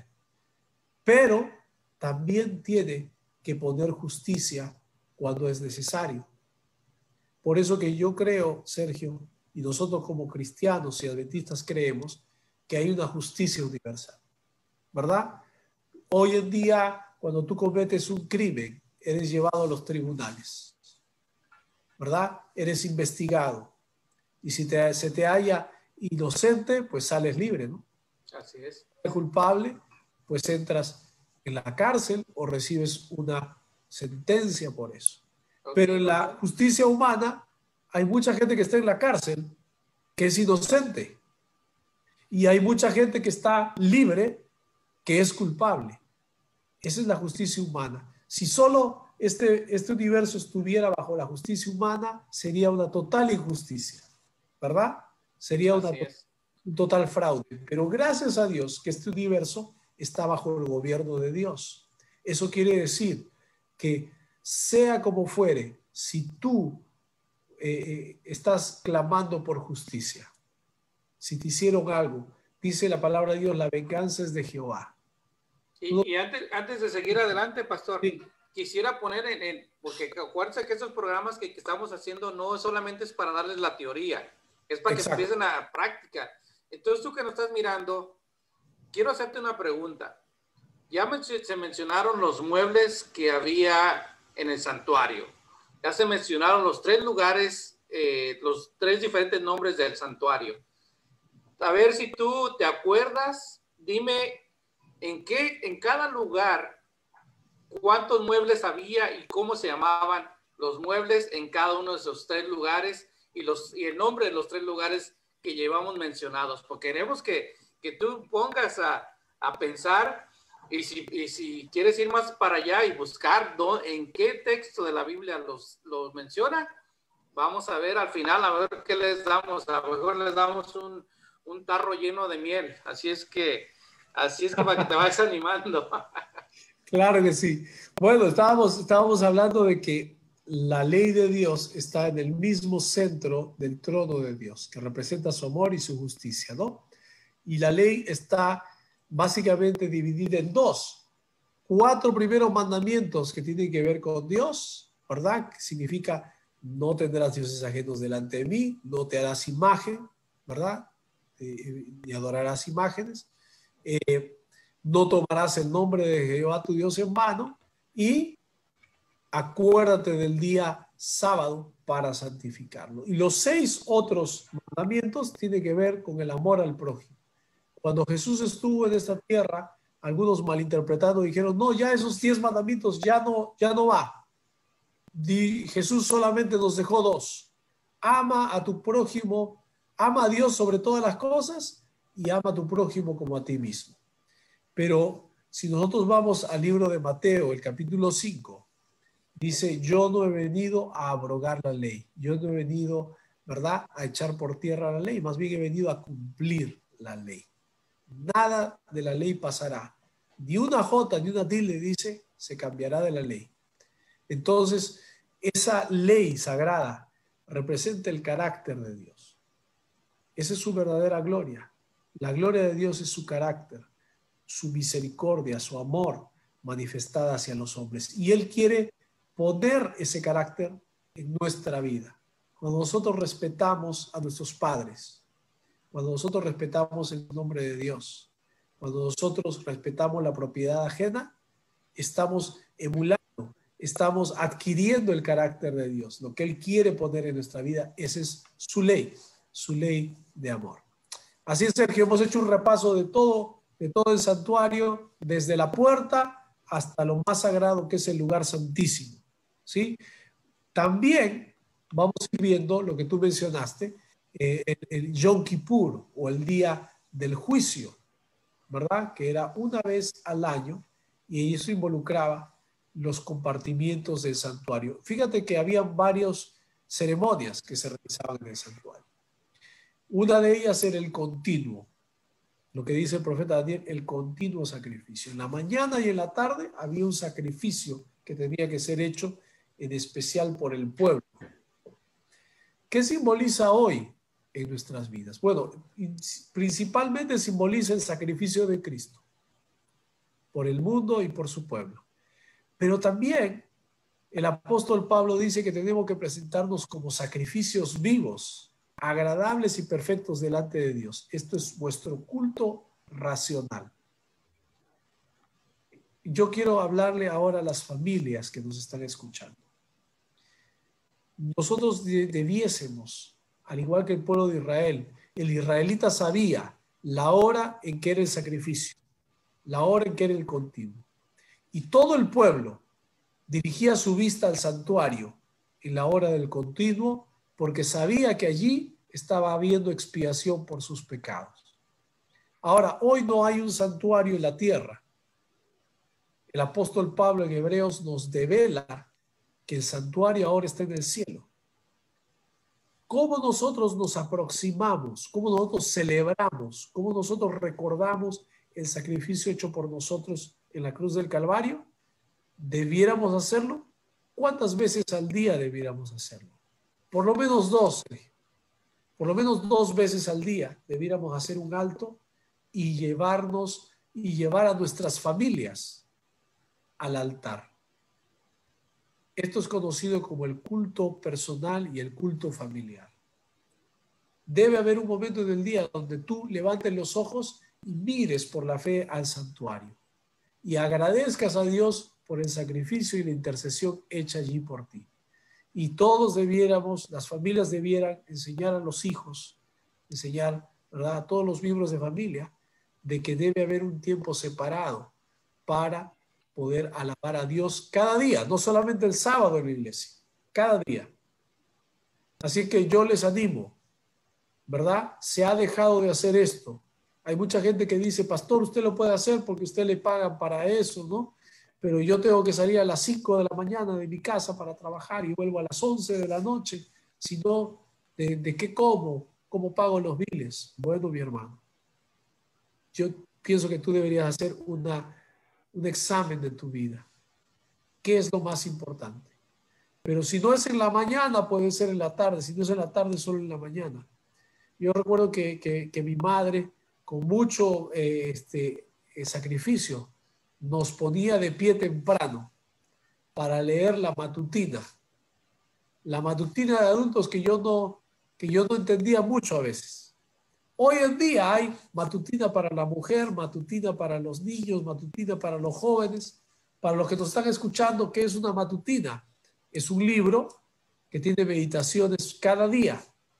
Pero también tiene que poner justicia cuando es necesario. Por eso que yo creo, Sergio, y nosotros como cristianos y adventistas creemos que hay una justicia universal, ¿verdad? Hoy en día, cuando tú cometes un crimen, eres llevado a los tribunales, ¿verdad? Eres investigado. Y si te, se te halla inocente, pues sales libre, ¿no? Así es. Si eres culpable, pues entras en la cárcel o recibes una sentencia por eso. Okay. Pero en la justicia humana hay mucha gente que está en la cárcel que es inocente. Y hay mucha gente que está libre que es culpable. Esa es la justicia humana. Si solo este, este universo estuviera bajo la justicia humana, sería una total injusticia, ¿verdad? Sería una, un total fraude. Pero gracias a Dios que este universo está bajo el gobierno de Dios. Eso quiere decir que sea como fuere, si tú eh, estás clamando por justicia, si te hicieron algo, dice la palabra de Dios, la venganza es de Jehová. Y, y antes, antes de seguir adelante, pastor, sí. quisiera poner en, en, porque acuérdense que esos programas que, que estamos haciendo no solamente es para darles la teoría, es para Exacto. que empiecen a práctica. Entonces tú que nos estás mirando, quiero hacerte una pregunta. Ya men se mencionaron los muebles que había en el santuario. Ya se mencionaron los tres lugares, eh, los tres diferentes nombres del santuario. A ver si tú te acuerdas, dime en qué, en cada lugar, cuántos muebles había y cómo se llamaban los muebles en cada uno de esos tres lugares y, los, y el nombre de los tres lugares que llevamos mencionados. Porque queremos que, que tú pongas a, a pensar y si, y si quieres ir más para allá y buscar do, en qué texto de la Biblia los, los menciona, vamos a ver al final, a ver qué les damos. A lo mejor les damos un, un tarro lleno de miel. Así es que, así es que para que te vayas animando. Claro que sí. Bueno, estábamos, estábamos hablando de que la ley de Dios está en el mismo centro del trono de Dios, que representa su amor y su justicia, ¿no? Y la ley está básicamente dividida en dos. Cuatro primeros mandamientos que tienen que ver con Dios, ¿verdad? Que significa no tendrás dioses ajenos delante de mí, no te harás imagen, ¿verdad? Eh, ni adorarás imágenes. Eh, no tomarás el nombre de Jehová tu Dios en vano y acuérdate del día sábado para santificarlo. Y los seis otros mandamientos tienen que ver con el amor al prójimo. Cuando Jesús estuvo en esta tierra, algunos malinterpretando dijeron, no, ya esos diez mandamientos ya no, ya no va. Di, Jesús solamente nos dejó dos. Ama a tu prójimo, ama a Dios sobre todas las cosas y ama a tu prójimo como a ti mismo. Pero si nosotros vamos al libro de Mateo, el capítulo cinco, dice, yo no he venido a abrogar la ley, yo no he venido, ¿verdad?, a echar por tierra la ley, más bien he venido a cumplir la ley. Nada de la ley pasará, ni una jota, ni una tilde, dice, se cambiará de la ley. Entonces, esa ley sagrada representa el carácter de Dios. Esa es su verdadera gloria. La gloria de Dios es su carácter, su misericordia, su amor manifestada hacia los hombres. Y Él quiere poner ese carácter en nuestra vida. Cuando nosotros respetamos a nuestros padres, cuando nosotros respetamos el nombre de Dios, cuando nosotros respetamos la propiedad ajena, estamos emulando, estamos adquiriendo el carácter de Dios. Lo que Él quiere poner en nuestra vida, esa es su ley, su ley de amor. Así es, Sergio, hemos hecho un repaso de todo, de todo el santuario, desde la puerta hasta lo más sagrado que es el lugar santísimo, ¿sí? También vamos a ir viendo lo que tú mencionaste, eh, el, el Yom Kippur o el día del juicio, ¿verdad? Que era una vez al año y eso involucraba los compartimientos del santuario. Fíjate que había varias ceremonias que se realizaban en el santuario. Una de ellas era el continuo, lo que dice el profeta Daniel, el continuo sacrificio. En la mañana y en la tarde había un sacrificio que tenía que ser hecho en especial por el pueblo. ¿Qué simboliza hoy en nuestras vidas? Bueno, principalmente simboliza el sacrificio de Cristo por el mundo y por su pueblo. Pero también el apóstol Pablo dice que tenemos que presentarnos como sacrificios vivos, agradables y perfectos delante de Dios. Esto es vuestro culto racional. Yo quiero hablarle ahora a las familias que nos están escuchando. Nosotros debiésemos, al igual que el pueblo de Israel, el israelita sabía la hora en que era el sacrificio, la hora en que era el continuo. Y todo el pueblo dirigía su vista al santuario en la hora del continuo, porque sabía que allí estaba habiendo expiación por sus pecados. Ahora, hoy no hay un santuario en la tierra. El apóstol Pablo en Hebreos nos devela que el santuario ahora está en el cielo. ¿Cómo nosotros nos aproximamos? ¿Cómo nosotros celebramos? ¿Cómo nosotros recordamos el sacrificio hecho por nosotros en la cruz del Calvario? ¿Debiéramos hacerlo? ¿Cuántas veces al día debiéramos hacerlo? Por lo menos dos. Por lo menos dos veces al día debiéramos hacer un alto y llevarnos y llevar a nuestras familias al altar. Esto es conocido como el culto personal y el culto familiar. Debe haber un momento en el día donde tú levantes los ojos y mires por la fe al santuario y agradezcas a Dios por el sacrificio y la intercesión hecha allí por ti. Y todos debiéramos, las familias debieran enseñar a los hijos, enseñar, ¿verdad?, a todos los miembros de familia, de que debe haber un tiempo separado para poder alabar a Dios cada día, no solamente el sábado en la iglesia, cada día. Así que yo les animo, ¿verdad? Se ha dejado de hacer esto. Hay mucha gente que dice, pastor, usted lo puede hacer porque usted le pagan para eso, ¿no? Pero yo tengo que salir a las cinco de la mañana de mi casa para trabajar y vuelvo a las once de la noche. Si no, ¿de, de qué como? ¿Cómo pago los biles? Bueno, mi hermano, yo pienso que tú deberías hacer una un examen de tu vida. ¿Qué es lo más importante? Pero si no es en la mañana, puede ser en la tarde. Si no es en la tarde, solo en la mañana. Yo recuerdo que, que, que mi madre, con mucho eh, este, eh, sacrificio, nos ponía de pie temprano para leer la matutina. La matutina de adultos que yo no, que yo no entendía mucho a veces. Hoy en día hay matutina para la mujer, matutina para los niños, matutina para los jóvenes. Para los que nos están escuchando, ¿qué es una matutina? Es un libro que tiene meditaciones cada día,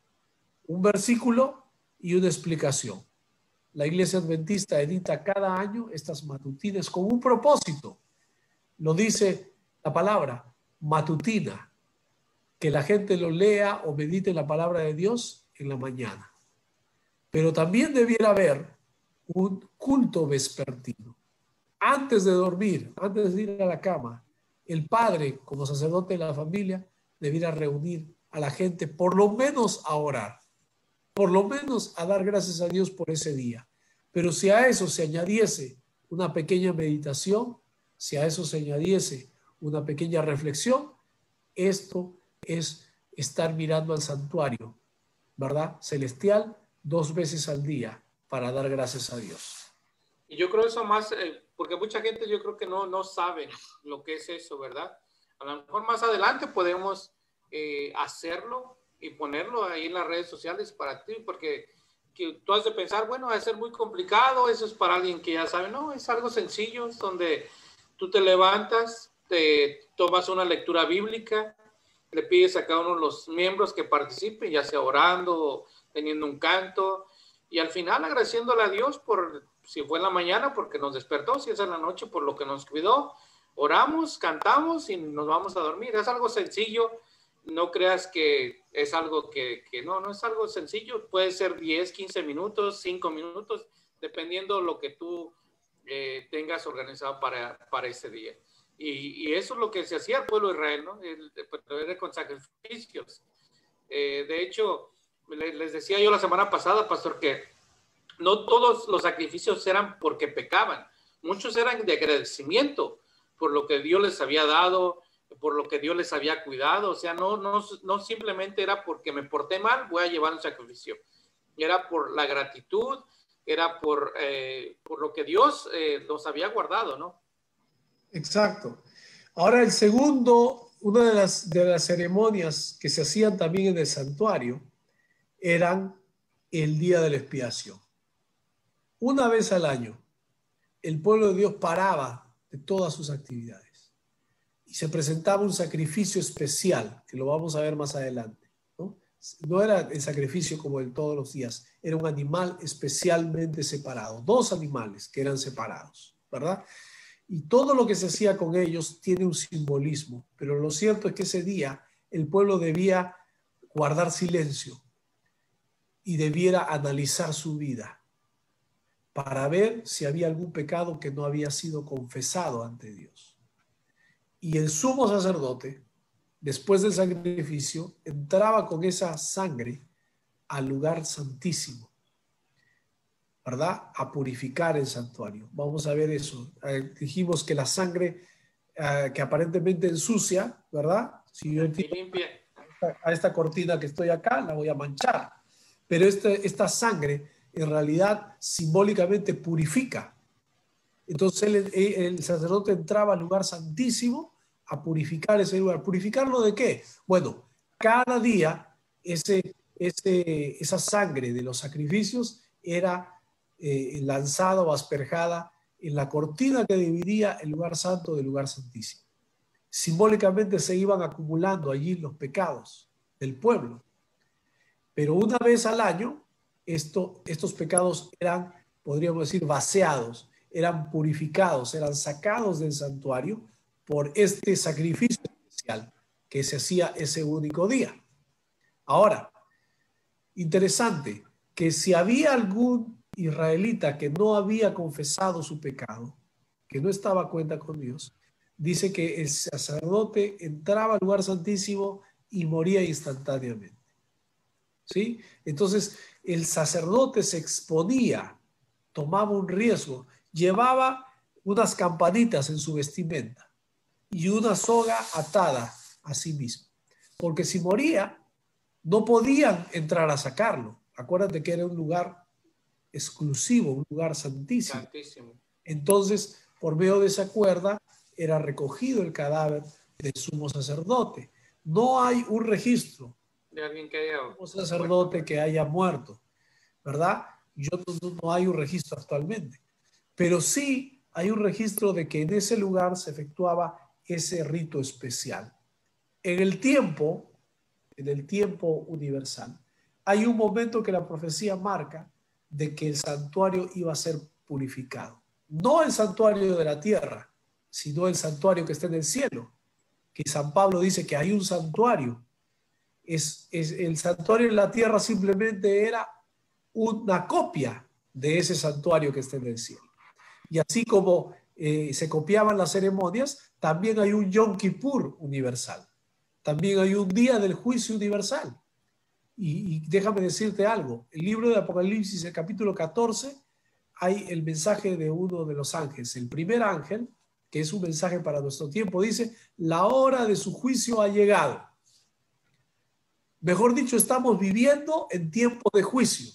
un versículo y una explicación. La Iglesia Adventista edita cada año estas matutinas con un propósito. Lo dice la palabra, matutina, que la gente lo lea o medite la palabra de Dios en la mañana. Pero también debiera haber un culto vespertino. Antes de dormir, antes de ir a la cama, el padre, como sacerdote de la familia, debiera reunir a la gente por lo menos a orar, por lo menos a dar gracias a Dios por ese día. Pero si a eso se añadiese una pequeña meditación, si a eso se añadiese una pequeña reflexión, esto es estar mirando al santuario, ¿verdad?, celestial, dos veces al día para dar gracias a Dios. Y yo creo eso más, eh, porque mucha gente yo creo que no, no sabe lo que es eso, ¿verdad? A lo mejor más adelante podemos eh, hacerlo y ponerlo ahí en las redes sociales para ti, porque que tú has de pensar, bueno, va a ser muy complicado, eso es para alguien que ya sabe. No, es algo sencillo, es donde tú te levantas, te tomas una lectura bíblica, le pides a cada uno de los miembros que participen, ya sea orando o teniendo un canto, y al final agradeciéndole a Dios por, si fue en la mañana, porque nos despertó, si es en la noche, por lo que nos cuidó. Oramos, cantamos y nos vamos a dormir. Es algo sencillo, no creas que es algo que, que no, no es algo sencillo. Puede ser diez, quince minutos, cinco minutos, dependiendo lo que tú eh, tengas organizado para, para ese día. Y, y eso es lo que se hacía el pueblo de Israel, ¿no? El, el, con sacrificios. Eh, de hecho, les decía yo la semana pasada, pastor, que no todos los sacrificios eran porque pecaban. Muchos eran de agradecimiento por lo que Dios les había dado, por lo que Dios les había cuidado. O sea, no, no, no simplemente era porque me porté mal, voy a llevar un sacrificio. Era por la gratitud, era por, eh, por lo que Dios eh, los había guardado, ¿no? Exacto. Ahora el segundo, una de las, de las ceremonias que se hacían también en el santuario eran el día de la expiación. Una vez al año, el pueblo de Dios paraba de todas sus actividades y se presentaba un sacrificio especial, que lo vamos a ver más adelante, ¿no? No era el sacrificio como el todos los días, era un animal especialmente separado, dos animales que eran separados, ¿verdad? Y todo lo que se hacía con ellos tiene un simbolismo, pero lo cierto es que ese día el pueblo debía guardar silencio y debiera analizar su vida para ver si había algún pecado que no había sido confesado ante Dios. Y el sumo sacerdote, después del sacrificio, entraba con esa sangre al lugar santísimo, ¿verdad? A purificar el santuario. Vamos a ver eso. Eh, dijimos que la sangre eh, que aparentemente ensucia, ¿verdad? Si yo tiro a esta cortina que estoy acá, la voy a manchar. Pero este, esta sangre en realidad simbólicamente purifica. Entonces el, el sacerdote entraba al lugar santísimo a purificar ese lugar. ¿Purificarlo de qué? Bueno, cada día ese, ese, esa sangre de los sacrificios era eh, lanzada o asperjada en la cortina que dividía el lugar santo del lugar santísimo. Simbólicamente se iban acumulando allí los pecados del pueblo. Pero una vez al año, esto, estos pecados eran, podríamos decir, vaciados, eran purificados, eran sacados del santuario por este sacrificio especial que se hacía ese único día. Ahora, interesante que si había algún israelita que no había confesado su pecado, que no estaba a cuenta con Dios, dice que el sacerdote entraba al lugar santísimo y moría instantáneamente. ¿Sí? Entonces el sacerdote se exponía, tomaba un riesgo, llevaba unas campanitas en su vestimenta y una soga atada a sí mismo, porque si moría no podían entrar a sacarlo. Acuérdate que era un lugar exclusivo, un lugar santísimo. santísimo. Entonces, por medio de esa cuerda era recogido el cadáver del sumo sacerdote. No hay un registro de alguien que haya un sacerdote que haya muerto, ¿verdad? Yo no, no hay un registro actualmente, pero sí hay un registro de que en ese lugar se efectuaba ese rito especial. En el tiempo, en el tiempo universal, hay un momento que la profecía marca de que el santuario iba a ser purificado. No el santuario de la tierra, sino el santuario que está en el cielo, que San Pablo dice que hay un santuario. Es, es, el santuario en la tierra simplemente era una copia de ese santuario que está en el cielo. Y así como eh, se copiaban las ceremonias, también hay un Yom Kippur universal. También hay un día del juicio universal. Y, y déjame decirte algo. El libro de Apocalipsis, el capítulo catorce, hay el mensaje de uno de los ángeles. El primer ángel, que es un mensaje para nuestro tiempo, dice: la hora de su juicio ha llegado. Mejor dicho, estamos viviendo en tiempo de juicio.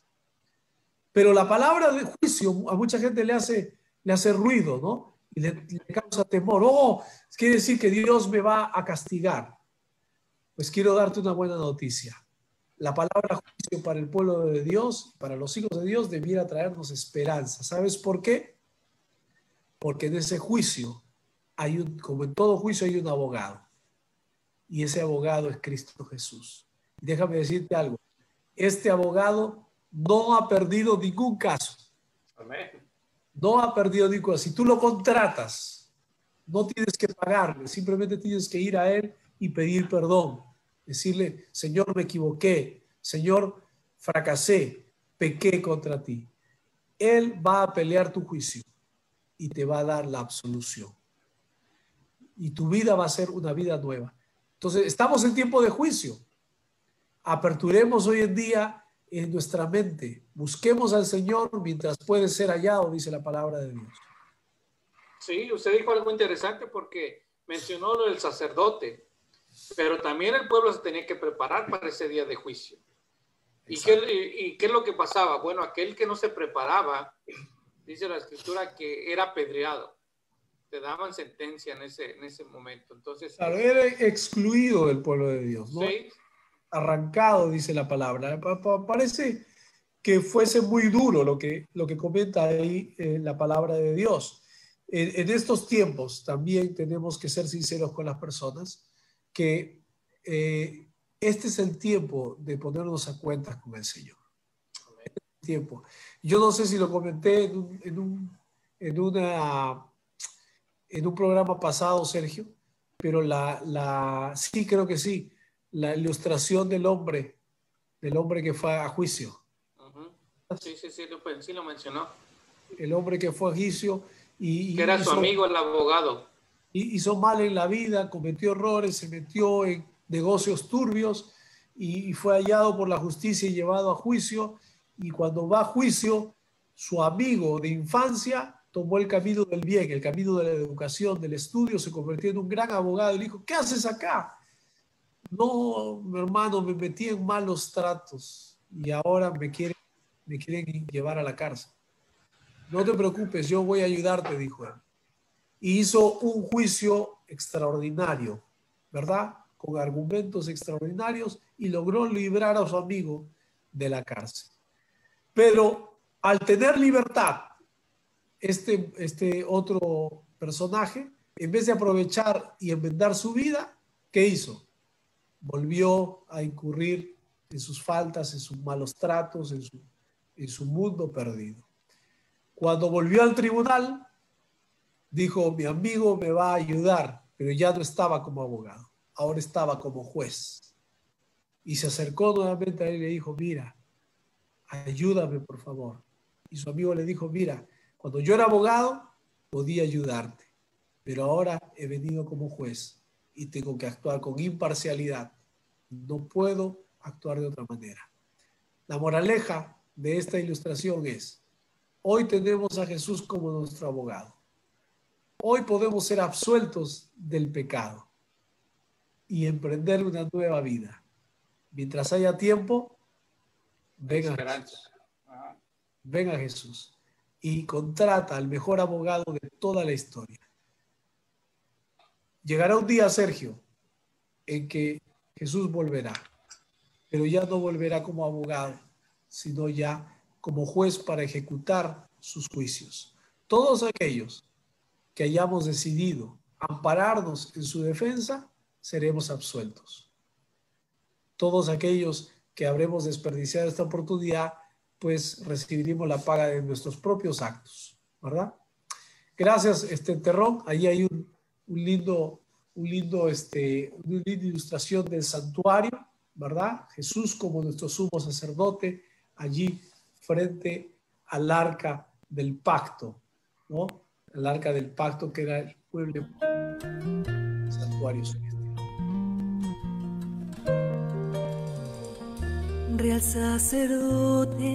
Pero la palabra de juicio a mucha gente le hace, le hace ruido, ¿no? Y le, le causa temor. Oh, quiere decir que Dios me va a castigar. Pues quiero darte una buena noticia. La palabra juicio para el pueblo de Dios, para los hijos de Dios, debiera traernos esperanza. ¿Sabes por qué? Porque en ese juicio, hay un, como en todo juicio, hay un abogado. Y ese abogado es Cristo Jesús. Déjame decirte algo. Este abogado no ha perdido ningún caso. Amén. No ha perdido ningún caso. Si tú lo contratas, no tienes que pagarle. Simplemente tienes que ir a él y pedir perdón. Decirle: Señor, me equivoqué. Señor, fracasé. Pequé contra ti. Él va a pelear tu juicio y te va a dar la absolución. Y tu vida va a ser una vida nueva. Entonces, estamos en tiempo de juicio. Aperturemos hoy en día en nuestra mente. Busquemos al Señor mientras puede ser hallado, dice la palabra de Dios. Sí, usted dijo algo interesante porque mencionó lo del sacerdote, pero también el pueblo se tenía que preparar para ese día de juicio. ¿Y qué, y, ¿Y qué es lo que pasaba? Bueno, aquel que no se preparaba, dice la Escritura, que era apedreado. Te daban sentencia en ese, en ese momento. Entonces, claro, era excluido del pueblo de Dios, ¿no? ¿sí? Arrancado, dice la palabra. Pa pa parece que fuese muy duro lo que, lo que comenta ahí eh, la palabra de Dios. En, en estos tiempos también tenemos que ser sinceros con las personas, que eh, este es el tiempo de ponernos a cuentas con el Señor. Este es el tiempo. Yo no sé si lo comenté en un, en un, en una, en un programa pasado, Sergio, pero la, la, sí, creo que sí, la ilustración del hombre, del hombre que fue a juicio. Uh-huh. Sí, sí, sí, lo, sí lo mencionó. El hombre que fue a juicio y... Que era hizo, su amigo el abogado. Y hizo mal en la vida, cometió errores, se metió en negocios turbios y, y fue hallado por la justicia y llevado a juicio. Y cuando va a juicio, su amigo de infancia tomó el camino del bien, el camino de la educación, del estudio, se convirtió en un gran abogado y le dijo, ¿qué haces acá? No, mi hermano, me metí en malos tratos y ahora me quieren, me quieren llevar a la cárcel. No te preocupes, yo voy a ayudarte, dijo él. Y hizo un juicio extraordinario, ¿verdad? Con argumentos extraordinarios y logró librar a su amigo de la cárcel. Pero al tener libertad, este, este otro personaje, en vez de aprovechar y enmendar su vida, ¿qué hizo? Volvió a incurrir en sus faltas, en sus malos tratos, en su, en su mundo perdido. Cuando volvió al tribunal, dijo, mi amigo me va a ayudar, pero ya no estaba como abogado, ahora estaba como juez. Y se acercó nuevamente a él y le dijo, mira, ayúdame por favor. Y su amigo le dijo, mira, cuando yo era abogado podía ayudarte, pero ahora he venido como juez y tengo que actuar con imparcialidad. No puedo actuar de otra manera. La moraleja de esta ilustración es, hoy tenemos a Jesús como nuestro abogado. Hoy podemos ser absueltos del pecado y emprender una nueva vida. Mientras haya tiempo, ven a Jesús. Ven a Jesús y contrata al mejor abogado de toda la historia. Llegará un día, Sergio, en que Jesús volverá, pero ya no volverá como abogado, sino ya como juez para ejecutar sus juicios. Todos aquellos que hayamos decidido ampararnos en su defensa, seremos absueltos. Todos aquellos que habremos desperdiciado esta oportunidad, pues recibiremos la paga de nuestros propios actos, ¿verdad? Gracias, este Terrón. Ahí hay un, un lindo, un lindo, este, una linda ilustración del santuario, ¿verdad? Jesús como nuestro sumo sacerdote, allí frente al arca del pacto, ¿no? El arca del pacto que era el pueblo santuario celestial. Real sacerdote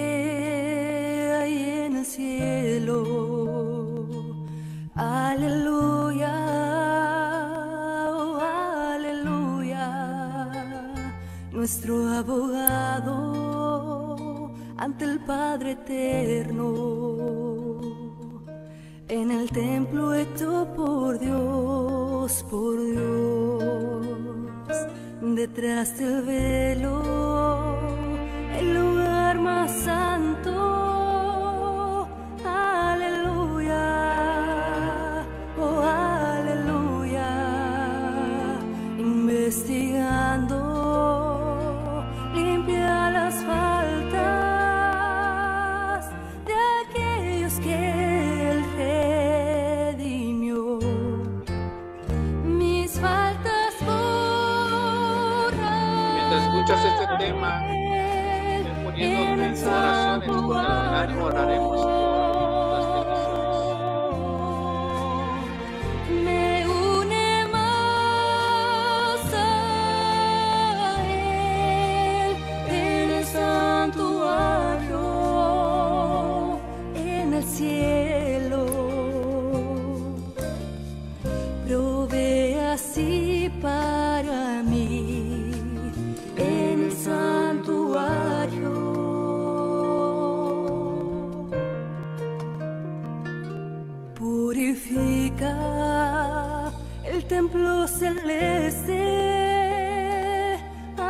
ahí en el cielo, aleluya, oh, aleluya, nuestro abogado ante el Padre eterno. En el templo hecho por Dios, por Dios, detrás del velo, el lugar más santo, aleluya, oh aleluya, investigando, limpia las faltas de aquellos que escuchas este tema, poniendo en oraciones, con el final oraremos por las peticiones. Me une más a él en el santuario, en el cielo. Prove así para mí en el santuario. Purifica el templo celeste.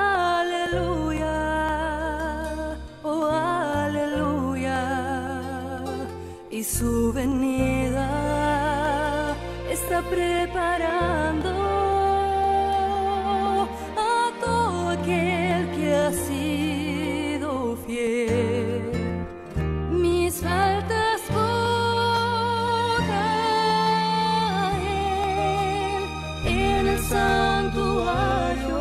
Aleluya, oh aleluya. Y su venida está preparando a todo aquel que ha sido fiel. Mis faltas borra él en el santuario.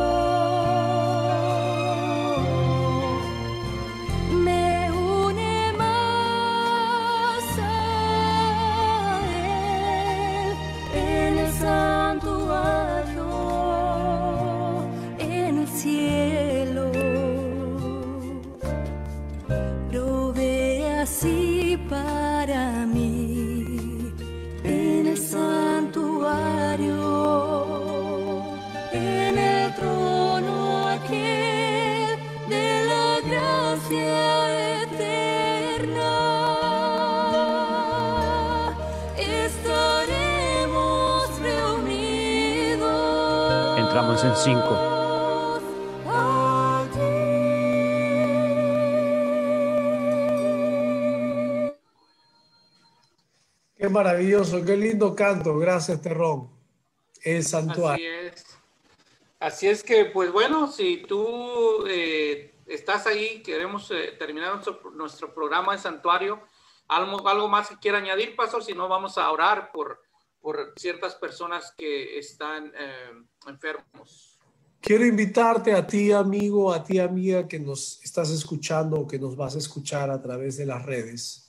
Me une más a él en el santuario, en el cielo. Provee así para mí en el santuario, en el trono aquel de la gracia eterna. Estaremos reunidos. Entramos en cinco. Qué maravilloso, qué lindo canto. Gracias, Terrón. El santuario. Así es. Así es que, pues bueno, si tú eh, estás ahí, queremos eh, terminar nuestro, nuestro programa de santuario, algo, algo más que quiera añadir, pastor, si no vamos a orar por, por ciertas personas que están eh, enfermos. Quiero invitarte a ti, amigo, a ti, amiga, que nos estás escuchando o que nos vas a escuchar a través de las redes,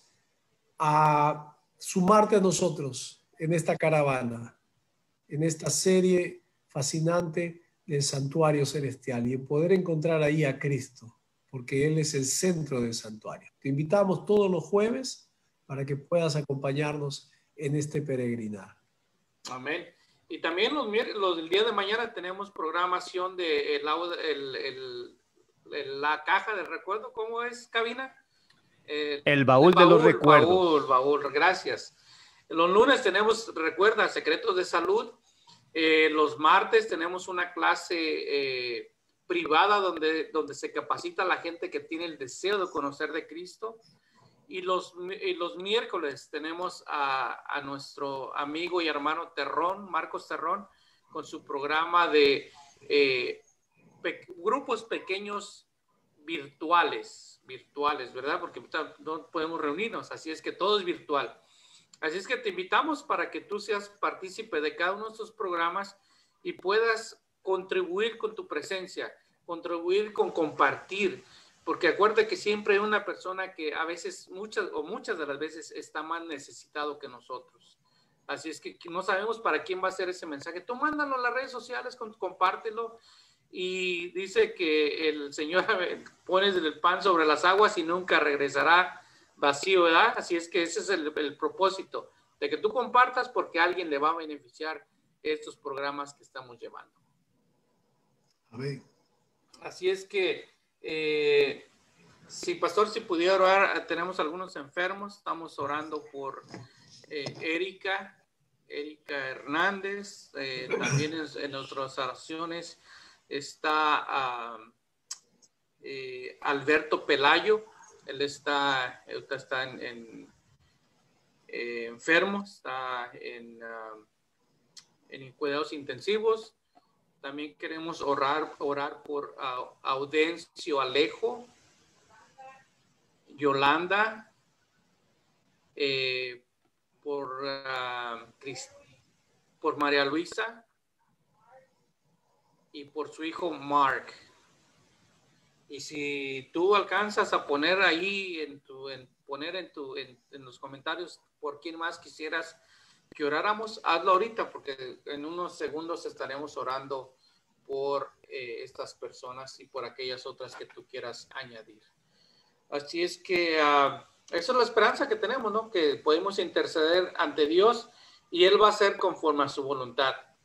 a sumarte a nosotros en esta caravana, en esta serie fascinante del Santuario Celestial, y en poder encontrar ahí a Cristo, porque Él es el centro del santuario. Te invitamos todos los jueves para que puedas acompañarnos en este peregrinar. Amén. Y también los, los el día de mañana tenemos programación de el, el, el, el, la caja de recuerdo. ¿Cómo es, cabina? Eh, el baúl, el baúl de los recuerdos. Baúl, baúl, gracias. Los lunes tenemos, recuerda, secretos de salud. Eh, los martes tenemos una clase eh, privada donde, donde se capacita a la gente que tiene el deseo de conocer de Cristo. Y los, y los miércoles tenemos a, a nuestro amigo y hermano Terrón, Marcos Terrón, con su programa de eh, pe grupos pequeños virtuales, virtuales, ¿verdad? Porque no podemos reunirnos, así es que todo es virtual. Así es que te invitamos para que tú seas partícipe de cada uno de estos programas y puedas contribuir con tu presencia, contribuir con compartir. Porque acuérdate que siempre hay una persona que a veces, muchas o muchas de las veces, está más necesitado que nosotros. Así es que no sabemos para quién va a ser ese mensaje. Tú mándalo a las redes sociales, compártelo. Y dice que el Señor pone el pan sobre las aguas y nunca regresará vacío, ¿verdad? Así es que ese es el, el propósito, de que tú compartas porque a alguien le va a beneficiar estos programas que estamos llevando. Amén. Así es que Eh, sí, pastor, si pudiera orar, tenemos algunos enfermos, estamos orando por eh, Erika, Erika Hernández, eh, también en, en nuestras oraciones está uh, eh, Alberto Pelayo, él está, él está en, en eh, enfermo, está en, uh, en cuidados intensivos. También queremos orar, orar por uh, Audencio Alejo, Yolanda, eh, por, uh, Crist por María Luisa y por su hijo Mark. Y si tú alcanzas a poner ahí, en tu, en, poner en, tu, en, en los comentarios por quién más quisieras que oráramos, hazlo ahorita, porque en unos segundos estaremos orando por eh, estas personas y por aquellas otras que tú quieras añadir. Así es que uh, esa es la esperanza que tenemos, ¿no? Que podemos interceder ante Dios y Él va a hacer conforme a su voluntad.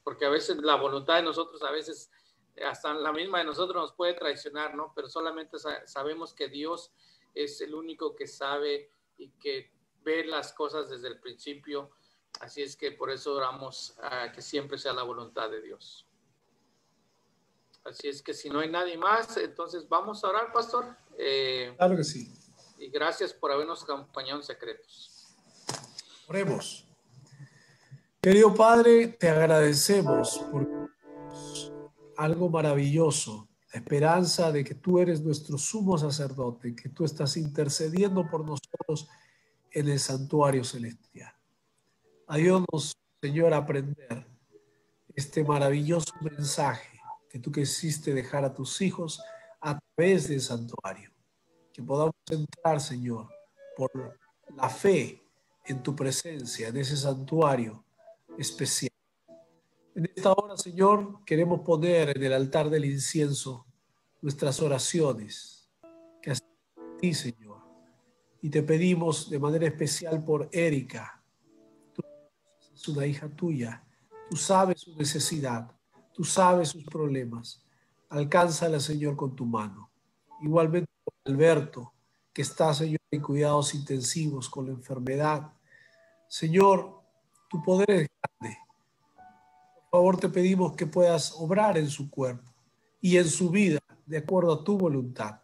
porque a veces la voluntad de nosotros, a veces hasta la misma de nosotros nos puede traicionar, ¿no? Pero solamente sa- sabemos que Dios es el único que sabe y que ve las cosas desde el principio. Así es que por eso oramos a que siempre sea la voluntad de Dios. Así es que si no hay nadie más, entonces vamos a orar, pastor. Eh, Claro que sí. y gracias por habernos acompañado en secretos. Oremos. Querido Padre, te agradecemos por algo maravilloso, la esperanza de que tú eres nuestro sumo sacerdote, que tú estás intercediendo por nosotros en el santuario celestial. Ayúdanos, Señor, a aprender este maravilloso mensaje que tú quisiste dejar a tus hijos a través del santuario. Que podamos entrar, Señor, por la fe en tu presencia, en ese santuario especial. En esta hora, Señor, queremos poner en el altar del incienso nuestras oraciones, que así a ti, Señor. Y te pedimos de manera especial por Erika. Tú es una hija tuya. Tú sabes su necesidad. Tú sabes sus problemas. Alcánzala, Señor, con tu mano. Igualmente por Alberto, que está, Señor, en cuidados intensivos con la enfermedad. Señor, tu poder es grande. Por favor, te pedimos que puedas obrar en su cuerpo y en su vida de acuerdo a tu voluntad.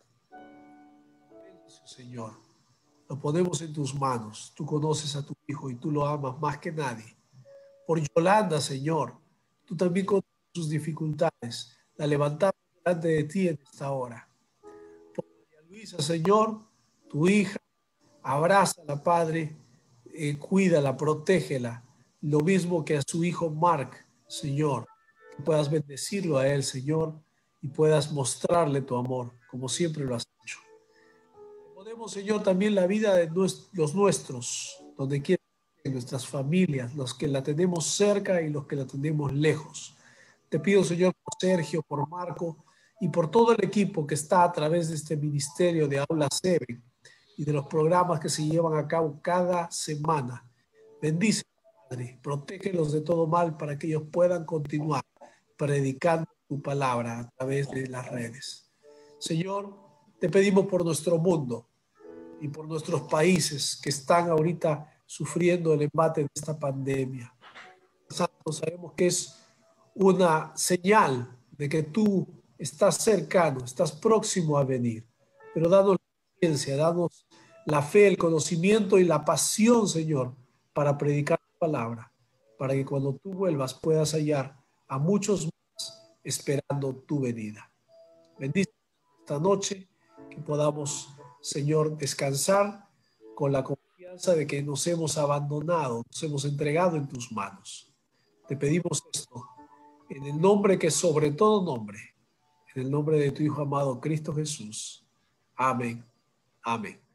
Señor, lo ponemos en tus manos. Tú conoces a tu hijo y tú lo amas más que nadie. Por Yolanda, Señor, tú también conoces sus dificultades. La levantamos delante de ti en esta hora. Por María Luisa, Señor, tu hija, abrázala, Padre, eh, cuídala, protégela. Lo mismo que a su hijo Mark, Señor, que puedas bendecirlo a él, Señor, y puedas mostrarle tu amor, como siempre lo has hecho. Ponemos, Señor, también la vida de los nuestros, donde quiera, en nuestras familias, los que la tenemos cerca y los que la tenemos lejos. Te pido, Señor, por Sergio, por Marco y por todo el equipo que está a través de este ministerio de Aula Seven y de los programas que se llevan a cabo cada semana. Bendice, Padre, protégelos de todo mal para que ellos puedan continuar predicando tu palabra a través de las redes. Señor, te pedimos por nuestro mundo y por nuestros países que están ahorita sufriendo el embate de esta pandemia. Santo, sabemos que es una señal de que tú estás cercano, estás próximo a venir, pero danos la ciencia, danos la fe, el conocimiento y la pasión, Señor, para predicar tu palabra, para que cuando tú vuelvas puedas hallar a muchos más esperando tu venida. Bendice esta noche, que podamos, Señor, descansar con la confianza de que nos hemos abandonado, nos hemos entregado en tus manos. Te pedimos esto en el nombre que es sobre todo nombre, en el nombre de tu Hijo amado Cristo Jesús. Amén. Amén.